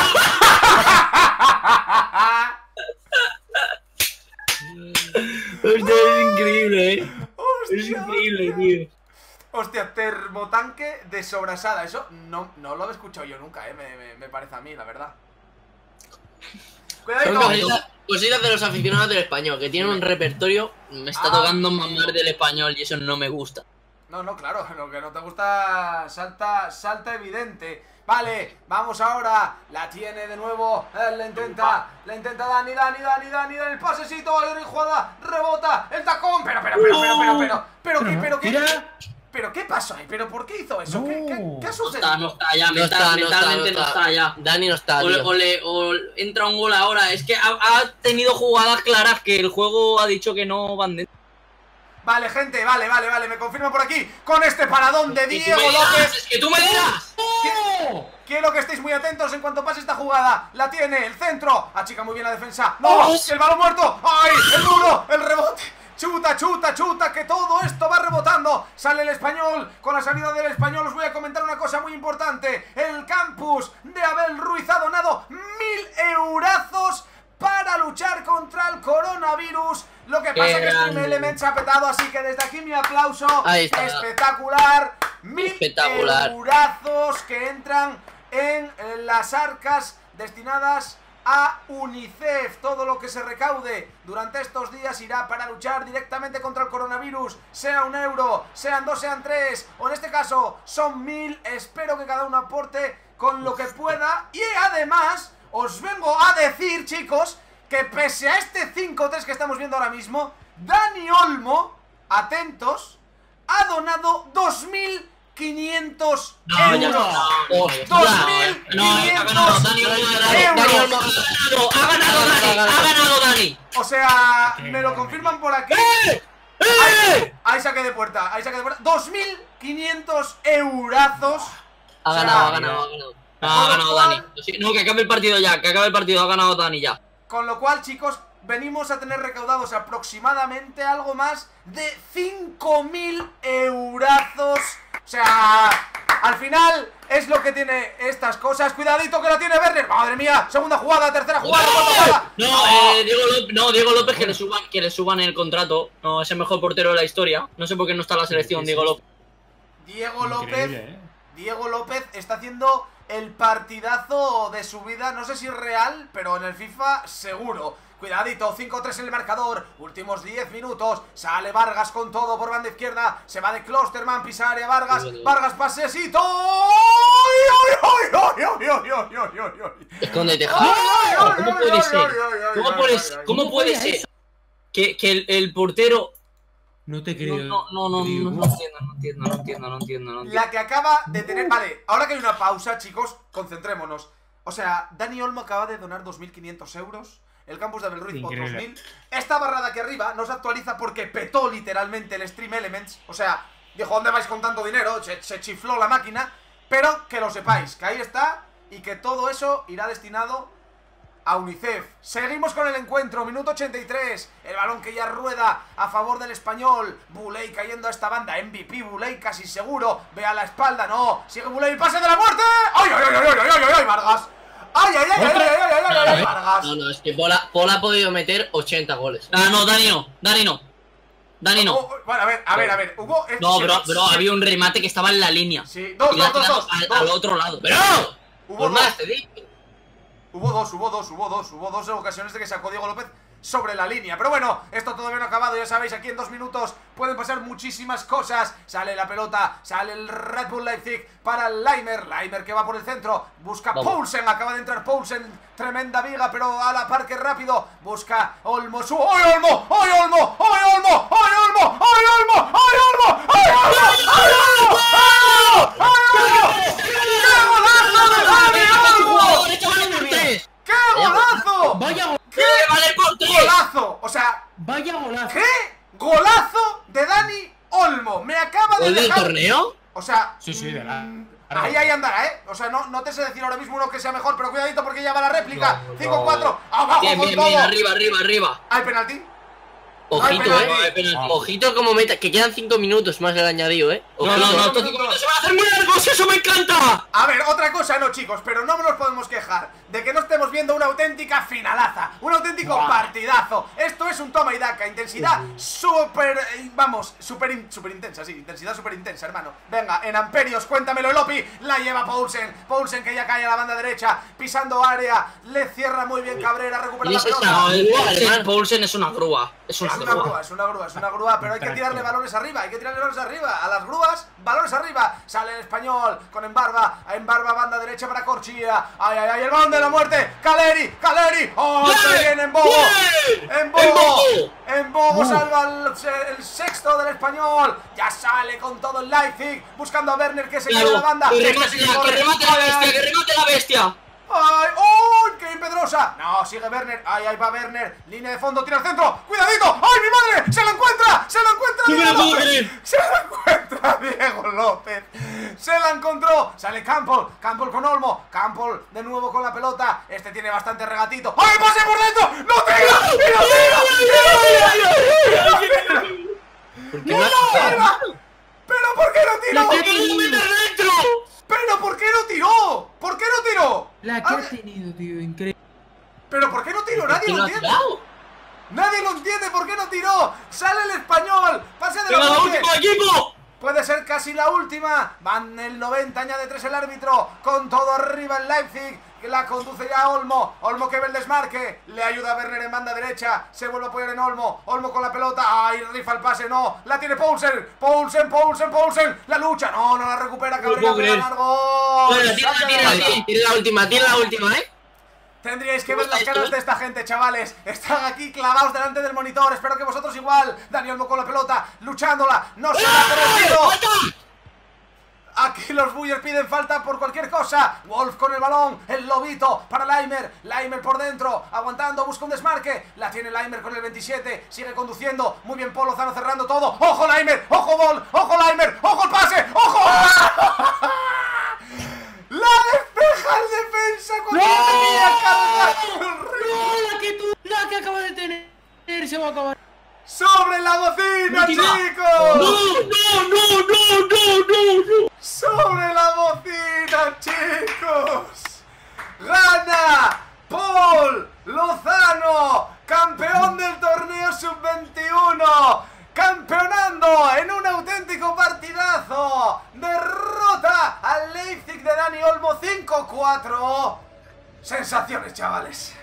Hostia, es increíble, eh. Hostia, Es increíble, hostia. tío. Hostia, termotanque de sobrasada. Eso no, no lo he escuchado yo nunca, eh. Me, me, me parece a mí, la verdad. Son Cuidadito. cositas, cositas de los aficionados del español, que tienen un repertorio. Me está Ah, tocando amigo. mamar del español y eso no me gusta. No, no, claro, lo que no te gusta salta, salta evidente. Vale, vamos ahora. La tiene de nuevo. Él la intenta. La intenta Dani, Dani, Dani, Dani. Dani el pasecito. Hay una jugada. Rebota. El tacón. Pero, pero, pero, pero, pero, pero. Pero, ¿qué, pero, qué? Tira. ¿Pero qué pasó ahí? ¿Pero por qué hizo eso? No. ¿Qué, qué, qué ha No sucedido? está, no está ya, No mental- está, no está, mentalmente no no está. está ya. Dani no está, O, le- tío. o le- o entra un gol ahora. Es que ha, ha tenido jugadas claras que el juego ha dicho que no van dentro. Vale, gente, vale, vale, vale, me confirma por aquí con este paradón de Es que tú Diego me dirás, López. Es que tú me dirás. ¡Oh! Quiero que estéis muy atentos en cuanto pase esta jugada. La tiene el centro. Achica muy bien la defensa. ¡No! ¡El balón muerto! ¡Ay! ¡El duro! ¡El rebote! Chuta, chuta, chuta, que todo esto va rebotando. Sale el español. Con la salida del español os voy a comentar una cosa muy importante. El campus de Abel Ruiz ha donado mil eurazos para luchar contra el coronavirus. Lo que Qué pasa es que Stream grande. Elements ha petado, así que desde aquí mi aplauso. Ahí está. Espectacular. Mil Espectacular. eurazos que entran en las arcas destinadas a UNICEF. Todo lo que se recaude durante estos días irá para luchar directamente contra el coronavirus. Sea un euro, sean dos, sean tres, o en este caso son mil. Espero que cada uno aporte con lo que pueda. Y además os vengo a decir, chicos, que pese a este cinco tres que estamos viendo ahora mismo, Dani Olmo, atentos, ha donado dos mil quinientos No, ya euros. no. dos mil No, ha ganado Dani. euros. Ha ganado, ha ganado Dani. Ha ganado Dani. O sea, me lo confirman por aquí. Ahí, ahí saque de puerta, ahí saque de puerta. dos mil quinientos eurazos. Ha O sea, ganado, ha ganado, ha ganado. No, ha ganado Dani. No, que acabe el partido ya. Que acabe el partido. Ha ganado Dani ya. Con lo cual, chicos, venimos a tener recaudados aproximadamente algo más de cinco mil eurazos. O sea, al final es lo que tiene estas cosas. Cuidadito que la tiene Werner. Madre mía, segunda jugada, tercera jugada, cuarta jugada. No, eh, Diego López, no, Diego López que le suban, que le suban el contrato. No, es el mejor portero de la historia. No sé por qué no está en la selección, Diego López. Diego López, Increíble, ¿eh? Diego López está haciendo el partidazo de su vida. No sé si es real, pero en el FIFA seguro. Cuidadito, cinco tres en el marcador. Últimos diez minutos. Sale Vargas con todo por banda izquierda. Se va de Klosterman, pisa área Vargas. Vargas, pasecito. ¡Ay, ay, ay, ay, ay, ay, ay, ay, ay! Escóndete, ¡Ay, Javi. ay, ay, ¿Cómo ay, puede ay, ser? ay, ay, ¿Cómo ay, puede, ay, ser- ay, cómo ay. puede ser que, que el, el portero... No te No, creo. no, no, no, no, no entiendo, no entiendo, no entiendo, no entiendo, no entiendo. La que acaba de tener... Vale, ahora que hay una pausa, chicos, concentrémonos. O sea, Dani Olmo acaba de donar dos mil quinientos euros. El campus de Abel Ruiz, otros Increíble. mil. Esta barrada aquí arriba no se actualiza porque petó literalmente el Stream Elements. O sea, dijo, ¿dónde vais con tanto dinero? Se, se chifló la máquina. Pero que lo sepáis, que ahí está. Y que todo eso irá destinado a UNICEF. Seguimos con el encuentro, minuto ochenta y tres. El balón que ya rueda a favor del español. Buley cayendo a esta banda. M V P Buley casi seguro. Ve a la espalda, no. Sigue Buley, pase de la muerte. ¡Ay, ay, ay, ay, ay, ay, ay, ay, Vargas! ¡Ay, ay, ay, ay, ay, ay, ay, ay, ay, Vargas! No, no, es que Paul ha, Paul ha podido meter ochenta goles. Ah, no, Dani no, Dani no. Dani no. Oh, oh, bueno, a ver, a ver, a ver. Hubo... eh, No, sí, bro, sí, bro, sí. había un remate que estaba en la línea. Sí, dos, Y la ha dos, dos, tirado dos, al, dos. al otro lado. ¡Pero! Hubo Por dos. más, te digo. Hubo dos, hubo dos, hubo dos, hubo dos ocasiones de que sacó Diego López sobre la línea. Pero bueno, esto todavía no ha acabado, ya sabéis, aquí en dos minutos pueden pasar muchísimas cosas. Sale la pelota, sale el Red Bull Leipzig para el Leimer. Leimer que va por el centro, busca Vamos. Poulsen, acaba de entrar Poulsen, tremenda viga, pero a la par que rápido. Busca Olmo, su... ¡Ay, Olmo! ¡Ay, Olmo! ¡Ay, Olmo! ¡Ay, Olmo! ¡Ay, Olmo! ¡Ay, Olmo! ¡Ay, Olmo! ¡Ay, Olmo! ¡Ay, Olmo! ¡Ay, Olmo! ¡Qué golazo de Dani Olmo! ¡Tres! ¡Qué golazo! Vaya, go- ¡Qué vale por tres! golazo! O sea, vaya golazo. ¡qué golazo de Dani Olmo! Me acaba de ¿Gol del dejar... torneo? O sea... Sí, sí, de la- mm, Ahí, ahí andará, ¿eh? O sea, no, no te sé decir ahora mismo uno que sea mejor, pero cuidadito porque ya va la réplica. cinco cuatro, abajo Bien, con bien, todo. bien, arriba, arriba, arriba. ¿Hay penalti? Ojito, penalti. eh. Hay penalti. Ojito como meta, que quedan cinco minutos más del añadido, eh. No, Ojito. no, no, estos cinco minutos se van a hacer muy largos, eso me encanta. A ver, otra cosa no, chicos, pero no nos podemos quejar de que no estemos viendo una auténtica finalaza, un auténtico partidazo. Esto es un toma y daca, intensidad súper, eh, vamos, súper in- súper intensa, sí, intensidad súper intensa, hermano. Venga, en amperios, cuéntamelo, Lopi, la lleva Poulsen, Poulsen que ya cae a la banda derecha, pisando área, le cierra muy bien Cabrera, recupera Y la es esa- pelota. No, el Igual, Poulsen, hermano. Poulsen es una grúa. Es una Es una grúa. grúa, es una grúa, es una grúa, pero hay que Exacto. tirarle balones arriba, hay que tirarle balones arriba. A las grúas arriba, balones arriba. Sale el español con Embarba, Embarba banda derecha para Corchia. Ay, ay, ay, el balón de la muerte. Caleri, Caleri. Oh, se viene en Bobo. En Bobo. En Bobo salva el, el sexto del español. Ya sale con todo el Leipzig buscando a Werner que se queda en la banda. Que remate la, que remate la bestia, que remate la bestia. ¡Ay! ¡Oh! ¡Qué Pedrosa! No, sigue Werner. ¡Ay, ahí va Werner! Línea de fondo, tira al centro. ¡Cuidadito! ¡Ay, mi madre! ¡Se lo encuentra! ¡Se lo encuentra Diego López! ¡Se lo encuentra Diego López! ¡Se la encontró! Sale Campbell. Campbell con Olmo. Campbell de nuevo con la pelota. Este tiene bastante regatito. ¡Ay, pase por dentro! ¡No tira! ¡Tira, tira! ¡Tira, tira! ¡No tira! ¿Pero por qué no tiró? ¡La tiene que meter dentro! ¿Pero por qué no tiró? ¿Por qué no tiró? La que ha tenido, tío, increíble. ¿Pero por qué no tiró? Nadie lo ¿Quién lo ha entiende. tirado? Nadie lo entiende. ¿Por qué no tiró? Sale el español. Pase de ¡Venga, la la muerte. última, equipo! Puede ser casi la última. Van el noventa, añade tres el árbitro. Con todo arriba el Leipzig. Que la conduce ya Olmo. Olmo que ve el desmarque. Le ayuda a Werner en banda derecha. Se vuelve a apoyar en Olmo. Olmo con la pelota. ¡Ay! Rifa el pase. No. La tiene Poulsen. Poulsen, Poulsen, Poulsen. La lucha. No, no la recupera. Cabrera que largo. Bueno, tiene, tiene, tiene la última, tiene la última, ¿eh? Tendríais que ver las caras de esta gente, chavales. Están aquí clavados delante del monitor. Espero que vosotros igual. Dani Olmo con la pelota, luchándola. No se la ha perdido. Aquí los Bullers piden falta por cualquier cosa. Wolf con el balón, el lobito para Laimer. Laimer por dentro, aguantando, busca un desmarque. La tiene Laimer con el veintisiete, sigue conduciendo. Muy bien Paul Lozano cerrando todo. ¡Ojo Laimer! ¡Ojo Ball! ¡Ojo Laimer! ¡Ojo el pase! ¡Ojo! ¡La despeja el defensa cuando ¡No! tenía cargado! ¡No! La que tú, la que acaba de tener, se va a acabar. ¡Sobre la bocina, chicos! ¡No, no, no, no, no, no, no! ¡Sobre la bocina, chicos! ¡Gana Paul Lozano! ¡Campeón del torneo sub veintiuno! ¡Campeonando en un auténtico partidazo! ¡Derrota al Leipzig de Dani Olmo cinco cuatro! ¡Sensaciones, chavales!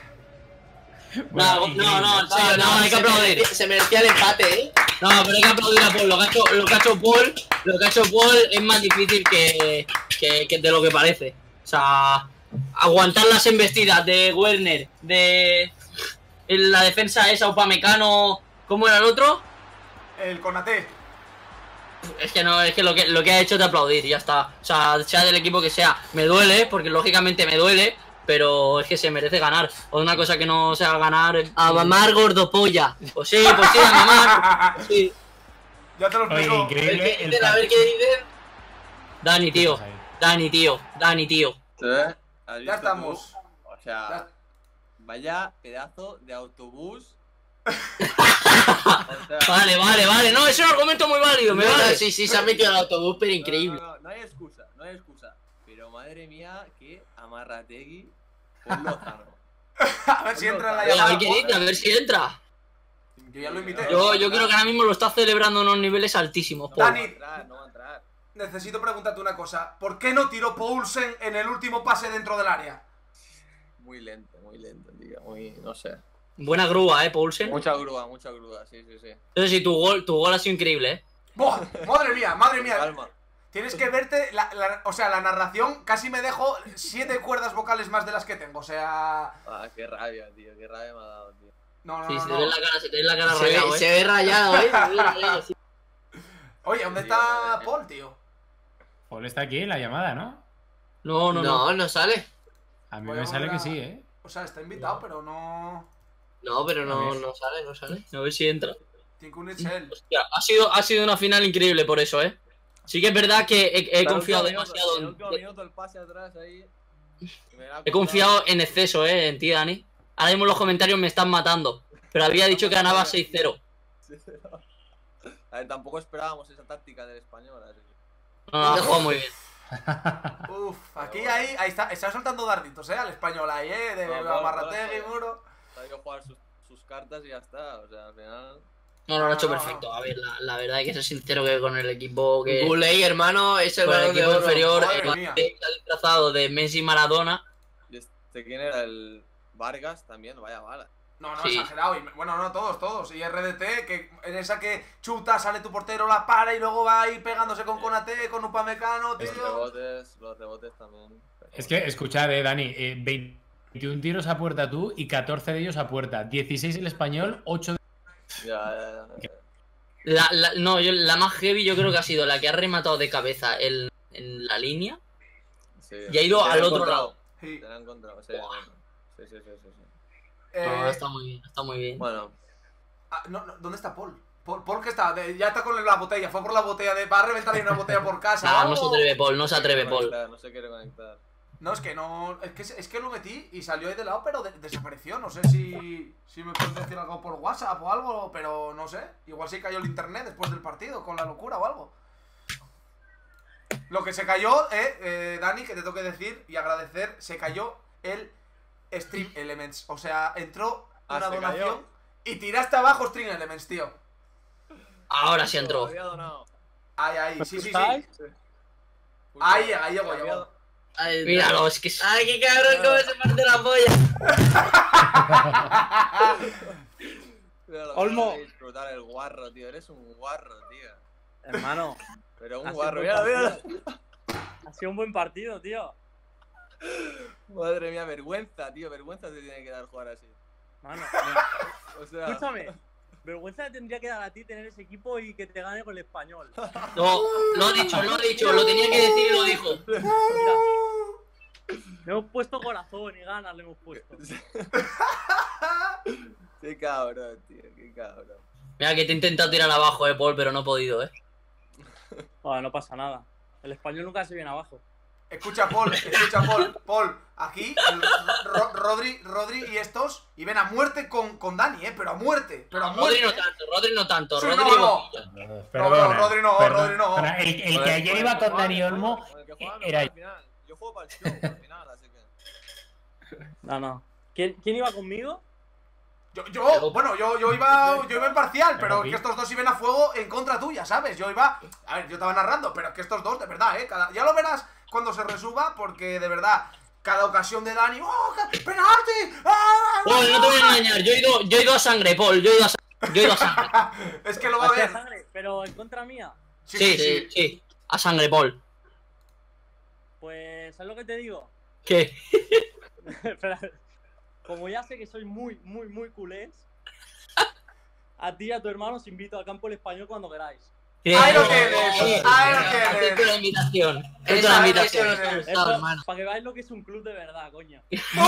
No, no, no, en serio, no, hay que aplaudir. Se merecía el empate, ¿eh? No, pero hay que aplaudir a Paul. Lo que ha hecho, lo que ha hecho Paul, lo que ha hecho Paul es más difícil que, que, que de lo que parece. O sea, aguantar las embestidas de Werner, de en la defensa esa, Upamecano, ¿cómo era el otro? El Konaté. Es que no, es que lo que lo que ha hecho es de aplaudir y ya está. O sea, sea del equipo que sea, me duele, porque lógicamente me duele, pero es que se merece ganar. O una cosa que no sea ganar. A mamar gordo polla. Pues sí, pues sí, a mamar. Sí. Ya te lo Oye, explico. increíble. ¿Qué el dicen? A ver qué dicen. Dani, tío. Dani, tío. Dani, tío. ¿Sí? ¿Has visto Ya estamos. tú? O sea, Ya. vaya pedazo de autobús. O sea, Vale, vale, vale. No, es un argumento muy válido, me No, no, vale. sí, sí, se ha metido al autobús, pero increíble. No, no, no, no hay excusa, no hay excusa. Pero madre mía, que Amarrategui por Lozano. A ver si entra en la A ver llamada. qué dice, a ver si entra. Yo ya lo invité. Yo, yo creo que ahora mismo lo está celebrando a unos niveles altísimos, Paul. No va a Dani. entrar, no va a entrar. Necesito preguntarte una cosa. ¿Por qué no tiró Poulsen en el último pase dentro del área? Muy lento, muy lento, tío. Muy, no sé. Buena grúa, eh, Poulsen. Mucha grúa, mucha grúa, sí, sí, sí. Entonces, sí, tu gol, tu gol ha sido increíble, eh. ¡Buah! ¡Madre mía, madre mía! Calma. Tienes que verte, la, la- o sea, la narración casi me dejo siete cuerdas vocales más de las que tengo, o sea... Ah, qué rabia, tío, qué rabia me ha dado, tío. No, no, Sí, no, se no. te ve la cara, se te ve la cara Se rayado, ve, eh. se ve rayado, ¿eh? Se ve rayado, sí. Oye, ¿dónde Sí, está madre mía. Paul, tío? Paul está aquí en la llamada, ¿no? No, no, no. No, no sale. A mí Voy me a sale volver que a- sí, ¿eh? O sea, está invitado, pero no... No, pero A no, ver. no sale, no sale. A ver si entra. Tiene que unirse él. Hostia, ha sido, ha sido una final increíble por eso, eh. Sí que es verdad que he, he Pero confiado el último minuto- demasiado el en, último minuto, el pase atrás ahí. me la ha he colado. confiado en exceso, eh, en ti, Dani. Ahora mismo los comentarios me están matando. Pero había dicho que ganaba seis cero. A ver, tampoco esperábamos esa táctica del español. Así. No, no, ha jugado muy bien. Uf, aquí ahí, ahí está, está soltando darditos, ¿eh? Al español ahí, ¿eh? De No, Paul, Amarrategui, Paul, muro. Hay que jugar sus, sus cartas y ya está. O sea, al final. No, no, lo ha hecho No, no, perfecto. A ver, la, la verdad hay que ser sincero que con el equipo que... Guley, hermano, es el Con el balón de equipo oro. inferior, Madre el mía. Madrid está disfrazado de Messi Maradona. ¿Y este quién era? El Vargas también, vaya bala. No, no, Sí. exagerado. Y, bueno, no, todos, todos. Y R D T, que en esa que chuta, sale tu portero, la para y luego va ahí pegándose con Konate, con Upamecano, Los tío. rebotes, los rebotes también. Es que, escuchad, eh, Dani, eh, veintiún tiros a puerta tú y catorce de ellos a puerta. dieciséis el español, ocho de... Ya, ya, ya. La, la- no, yo, la más heavy yo creo que ha sido la que ha rematado de cabeza en, en la línea Sí. y ha ido Te la al he otro encontrado, lado. Sí. Te la he encontrado, sí. Sí, sí, sí, sí, sí. Eh, No, está muy bien, está muy bien. Bueno, ah, no, no, ¿dónde está Paul? Paul, Paul que está, De- ya está con la botella, fue por la botella de... Va a reventar ahí una botella por casa. Ah, ¿o no se algo? atreve Paul, no se no atreve quiere Paul. conectar, no se quiere conectar. No, es que no. Es que, es que lo metí y salió ahí de lado, pero de- desapareció. No sé si, si me puedes decir algo por WhatsApp o algo, pero no sé. Igual sí cayó el internet después del partido con la locura o algo. Lo que se cayó, eh, eh, Dani, que te tengo que decir y agradecer, se cayó el Stream Elements. O sea, entró Ah, una se donación cayó. y tiraste abajo Stream Elements, tío. Ahora sí entró. Había donado. Ahí, ahí, sí, sí, sí. ¿Escucháis? Ahí, ahí llego Había- yo. Ay, Míralo, es que es- Ay, qué cabrón, cómo se parte la polla. Mira lo que Olmo. acaba de disfrutar el guarro, tío. Eres un guarro, tío. Hermano, Pero ha un sido guarro, un mira, buen mira. partido. Ha sido un buen partido, tío. Madre mía, vergüenza, tío. Vergüenza te tiene que dar jugar así. Mano, O sea, escúchame. Vergüenza te tendría que dar a ti tener ese equipo y que te gane con el español. No, lo ha dicho, lo ha dicho, lo tenía que decir y lo dijo. Mira, le hemos puesto corazón y ganas le hemos puesto. qué cabrón, tío. Qué cabrón. Mira que te he intentado tirar abajo, eh, Paul, pero no he podido, eh. Joder, no pasa nada. El español nunca se viene abajo. Escucha, Paul, escucha, Paul, Paul, aquí, el Ro- Rodri, Rodri y estos, y ven a muerte con, con Dani, eh, pero a muerte, pero a muerte. Rodri no eh. tanto, Rodri no tanto, Sí, Rodri no, no. poquito. Perdona, Rodri no, perdona, Rodri no. perdona. El, el que ayer iba con Dani Olmo Con el que juega era al final. Yo juego para el show al final, así que. No, no. ¿Quién, quién iba conmigo? Yo, yo, bueno, yo, yo iba yo iba en parcial, pero es que estos dos iban a fuego en contra tuya, ¿sabes? Yo iba, a ver, yo estaba narrando, pero es que estos dos, de verdad, eh, cada, ya lo verás cuando se resuba, porque de verdad, cada ocasión de Dani, ¡oh, qué- penalti! ¡Ah! Paul, no te voy a engañar, yo he ido, yo he ido a sangre, Paul, yo he ido a sangre. Yo he ido a sangre. Es que lo va a Hacia ver. sangre, pero en contra mía. Sí, Sí, sí, sí. A sangre, Paul. Pues, ¿sabes lo que te digo? ¿Qué? Espera, como ya sé que soy muy, muy, muy culés, a ti y a tu hermano os invito al campo del español cuando queráis. Ahí lo tienes, ahí lo tienes. Acepto la invitación. Acepto Esa- la esa invitación. es. Está Esto, gustado, hermano. para que veáis lo que es un club de verdad, coño.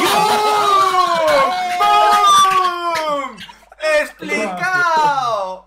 ¡Bum! ¡Bum! ¡Explicado!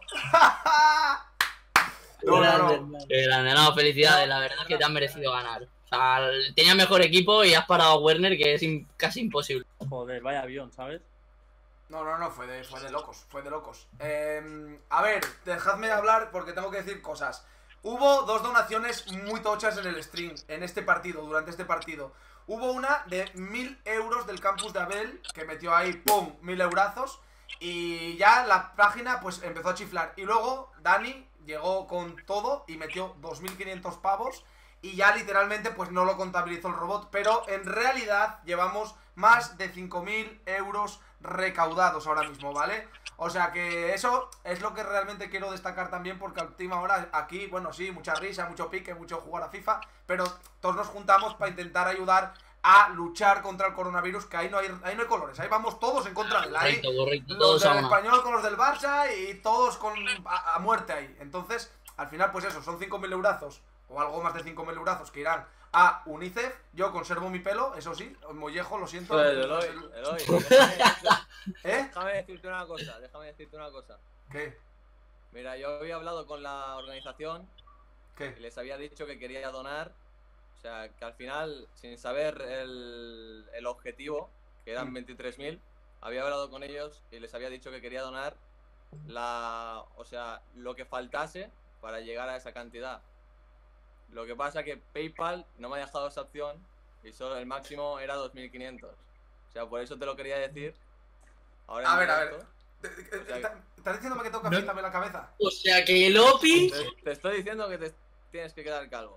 No, no, no. Qué grande, no, felicidades, la verdad es que te han merecido ganar. O sea, tenía mejor equipo y has parado a Werner, que es im- casi imposible. Joder, vaya avión, ¿sabes? No, no, no, fue de, fue de locos, fue de locos. Eh, a ver, dejadme hablar porque tengo que decir cosas. Hubo dos donaciones muy tochas en el stream, en este partido, durante este partido. Hubo una de mil euros del campus de Abel, que metió ahí, pum, mil eurazos. Y ya la página pues empezó a chiflar. Y luego Dani llegó con todo y metió dos mil quinientos pavos. Y ya literalmente pues no lo contabilizó el robot. Pero en realidad llevamos más de cinco mil euros recaudados ahora mismo, ¿vale? O sea que eso es lo que realmente quiero destacar también, porque a última hora aquí, bueno, sí, mucha risa, mucho pique, mucho jugar a FIFA, pero todos nos juntamos para intentar ayudar a luchar contra el coronavirus, que ahí no hay, ahí no hay colores, ahí vamos todos en contra de él, ahí Correcto, correcto, los todos a del una. Español con los del Barça y todos con a, a muerte ahí. Entonces, al final, pues eso, son cinco mil eurazos, o algo más de cinco mil eurazos que irán a UNICEF. Yo conservo mi pelo, eso sí, mollejo, lo siento. Joder, Eloy, Eloy, déjame, ¿Eh? déjame decirte una cosa, déjame decirte una cosa. ¿Qué? Mira, yo había hablado con la organización y ¿Qué? les había dicho que quería donar. O sea, que al final, sin saber el, el objetivo, que eran Mm. veintitrés mil, había hablado con ellos y les había dicho que quería donar la, o sea, lo que faltase para llegar a esa cantidad. Lo que pasa que PayPal no me ha dejado esa opción y solo el máximo era dos mil quinientos. O sea, por eso te lo quería decir. Ahora en A ver, a directo. ver. ¿Te- te- te- ¿Estás diciéndome que tengo que No. afeitarme la cabeza? O sea que el Opi. Te, te estoy diciendo que te tienes que quedar calvo.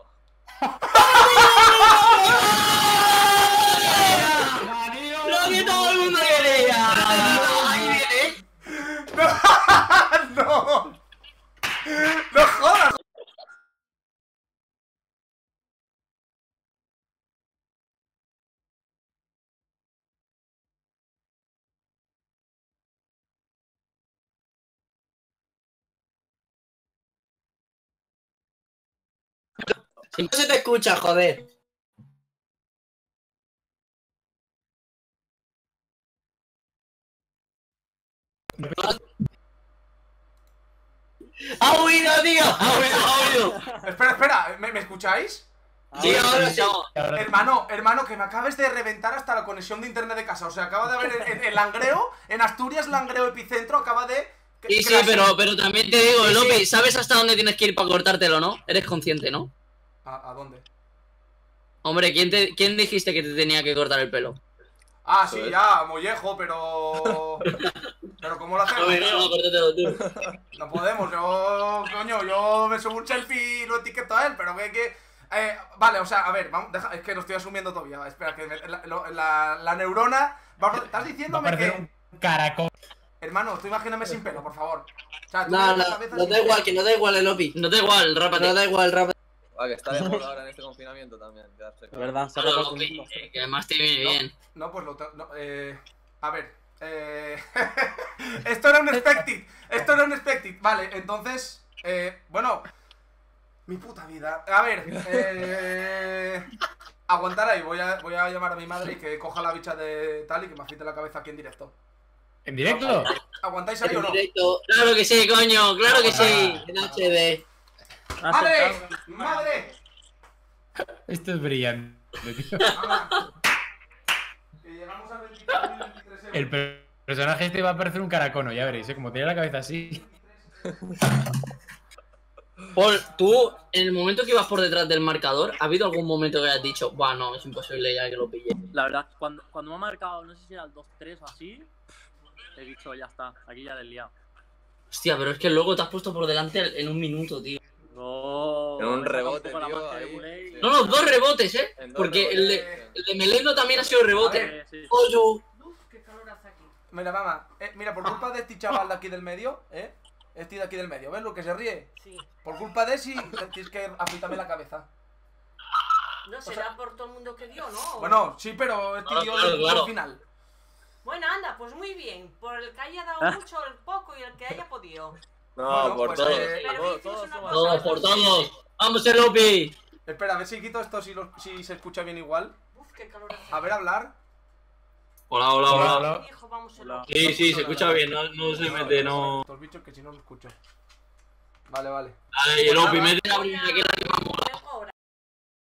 Lo que todo el mundo quería. Ahí Si no se te escucha, joder. ¡Ha huido, tío! ¡Ha huido, ha huido! Espera, espera, ¿me, me escucháis? Sí, ahora sí. Hermano, hermano, que me acabes de reventar hasta la conexión de internet de casa. O sea, acaba de haber el, el- el langreo, en Asturias, langreo epicentro, acaba de... que- Sí, que sí, la- pero, pero también te digo, Sí, sí. Lopi, ¿sabes hasta dónde tienes que ir para cortártelo, no? Eres consciente, ¿no? ¿A, a dónde? Hombre, ¿quién, te, ¿quién dijiste que te tenía que cortar el pelo? Ah, sí, Joder. ya, mollejo, pero... Pero ¿cómo lo hacemos? No, no, tío? córtatelo tú. No podemos, yo, coño, yo me subo un selfie y lo etiqueto a él, pero que, que eh, vale, o sea, a ver, vamos, deja, es que lo estoy asumiendo todavía, espera, que me- la, lo- la- la neurona, vamos, estás Va a diciéndome parecer que, un caracol. hermano, tú imagíname sin pelo, por favor. O sea, tú No, tienes no, la cabeza no sin da igual, pelo. que no da igual el Lopi. No da igual, rápate. No da igual, rápido. Ah, que está de moda ahora en este confinamiento también. quedarse De calvo. verdad, se ha Claro, roto el Lopi, mundo. eh, que además te viene No. bien. No, pues lo tengo, no, eh, a ver, eh, esto era un expected, esto era un expected, vale, entonces, eh, bueno, mi puta vida, a ver, eh, aguantar ahí, voy a, voy a llamar a mi madre y que coja la bicha de tal y que me afite la cabeza aquí en directo. ¿En directo? ¿Aguantáis ahí o En no? directo. Claro que sí, coño, claro que sí. En H D. Ah, ¡Madre! se- ¡Madre! Esto es brillante, tío. Mamá. Que llegamos a veinticuatro mil veintitrés euros. El per- personaje este va a parecer un caracono, ya veréis, ¿eh? Como tiene la cabeza así. Paul, tú, en el momento que ibas por detrás del marcador, ¿ha habido algún momento que hayas dicho, buah, no, es imposible ya que lo pille? La verdad, cuando, cuando me ha marcado, no sé si era el dos tres o así, he dicho, ya está, aquí ya le he liado. Hostia, pero es que luego te has puesto por delante en un minuto, tío. No, En un me saca rebote, poco la tío, magia de ahí, Muley. sí. No, no, dos rebotes, ¿eh? En dos Porque el de, rebotes. el de Melendo también ha sido rebote. Sí, sí. Oyo. Mira, mamá, eh, mira, por culpa de este chaval de aquí del medio, ¿eh? Este de aquí del medio, ¿ves lo que se ríe? Sí. Por culpa de ese, tienes que afitarme la cabeza. No será por todo el mundo que dio, ¿no? Bueno, sí, pero este Claro, dio claro, el claro. final. Bueno, anda, pues muy bien. Por el que haya dado mucho, el poco y el que haya podido. No, Bueno, por pues, todos. eh, Pero todos, hicimos todos una somos- cosa. Todos por todos. ¡Vamos, el Lopi! Espera, a ver si quito esto si, lo- si se escucha bien igual. Uf, qué calor hace. A ver, hablar. Hola, hola, Hola, hola. hola. Hijo, vamos Hola. el Sí, sí, se escucha bien, no, no se mete, no. Estos bichos que si no lo escucho. Vale, vale. Ay, el Lopi, mete la primera que es la que más mola.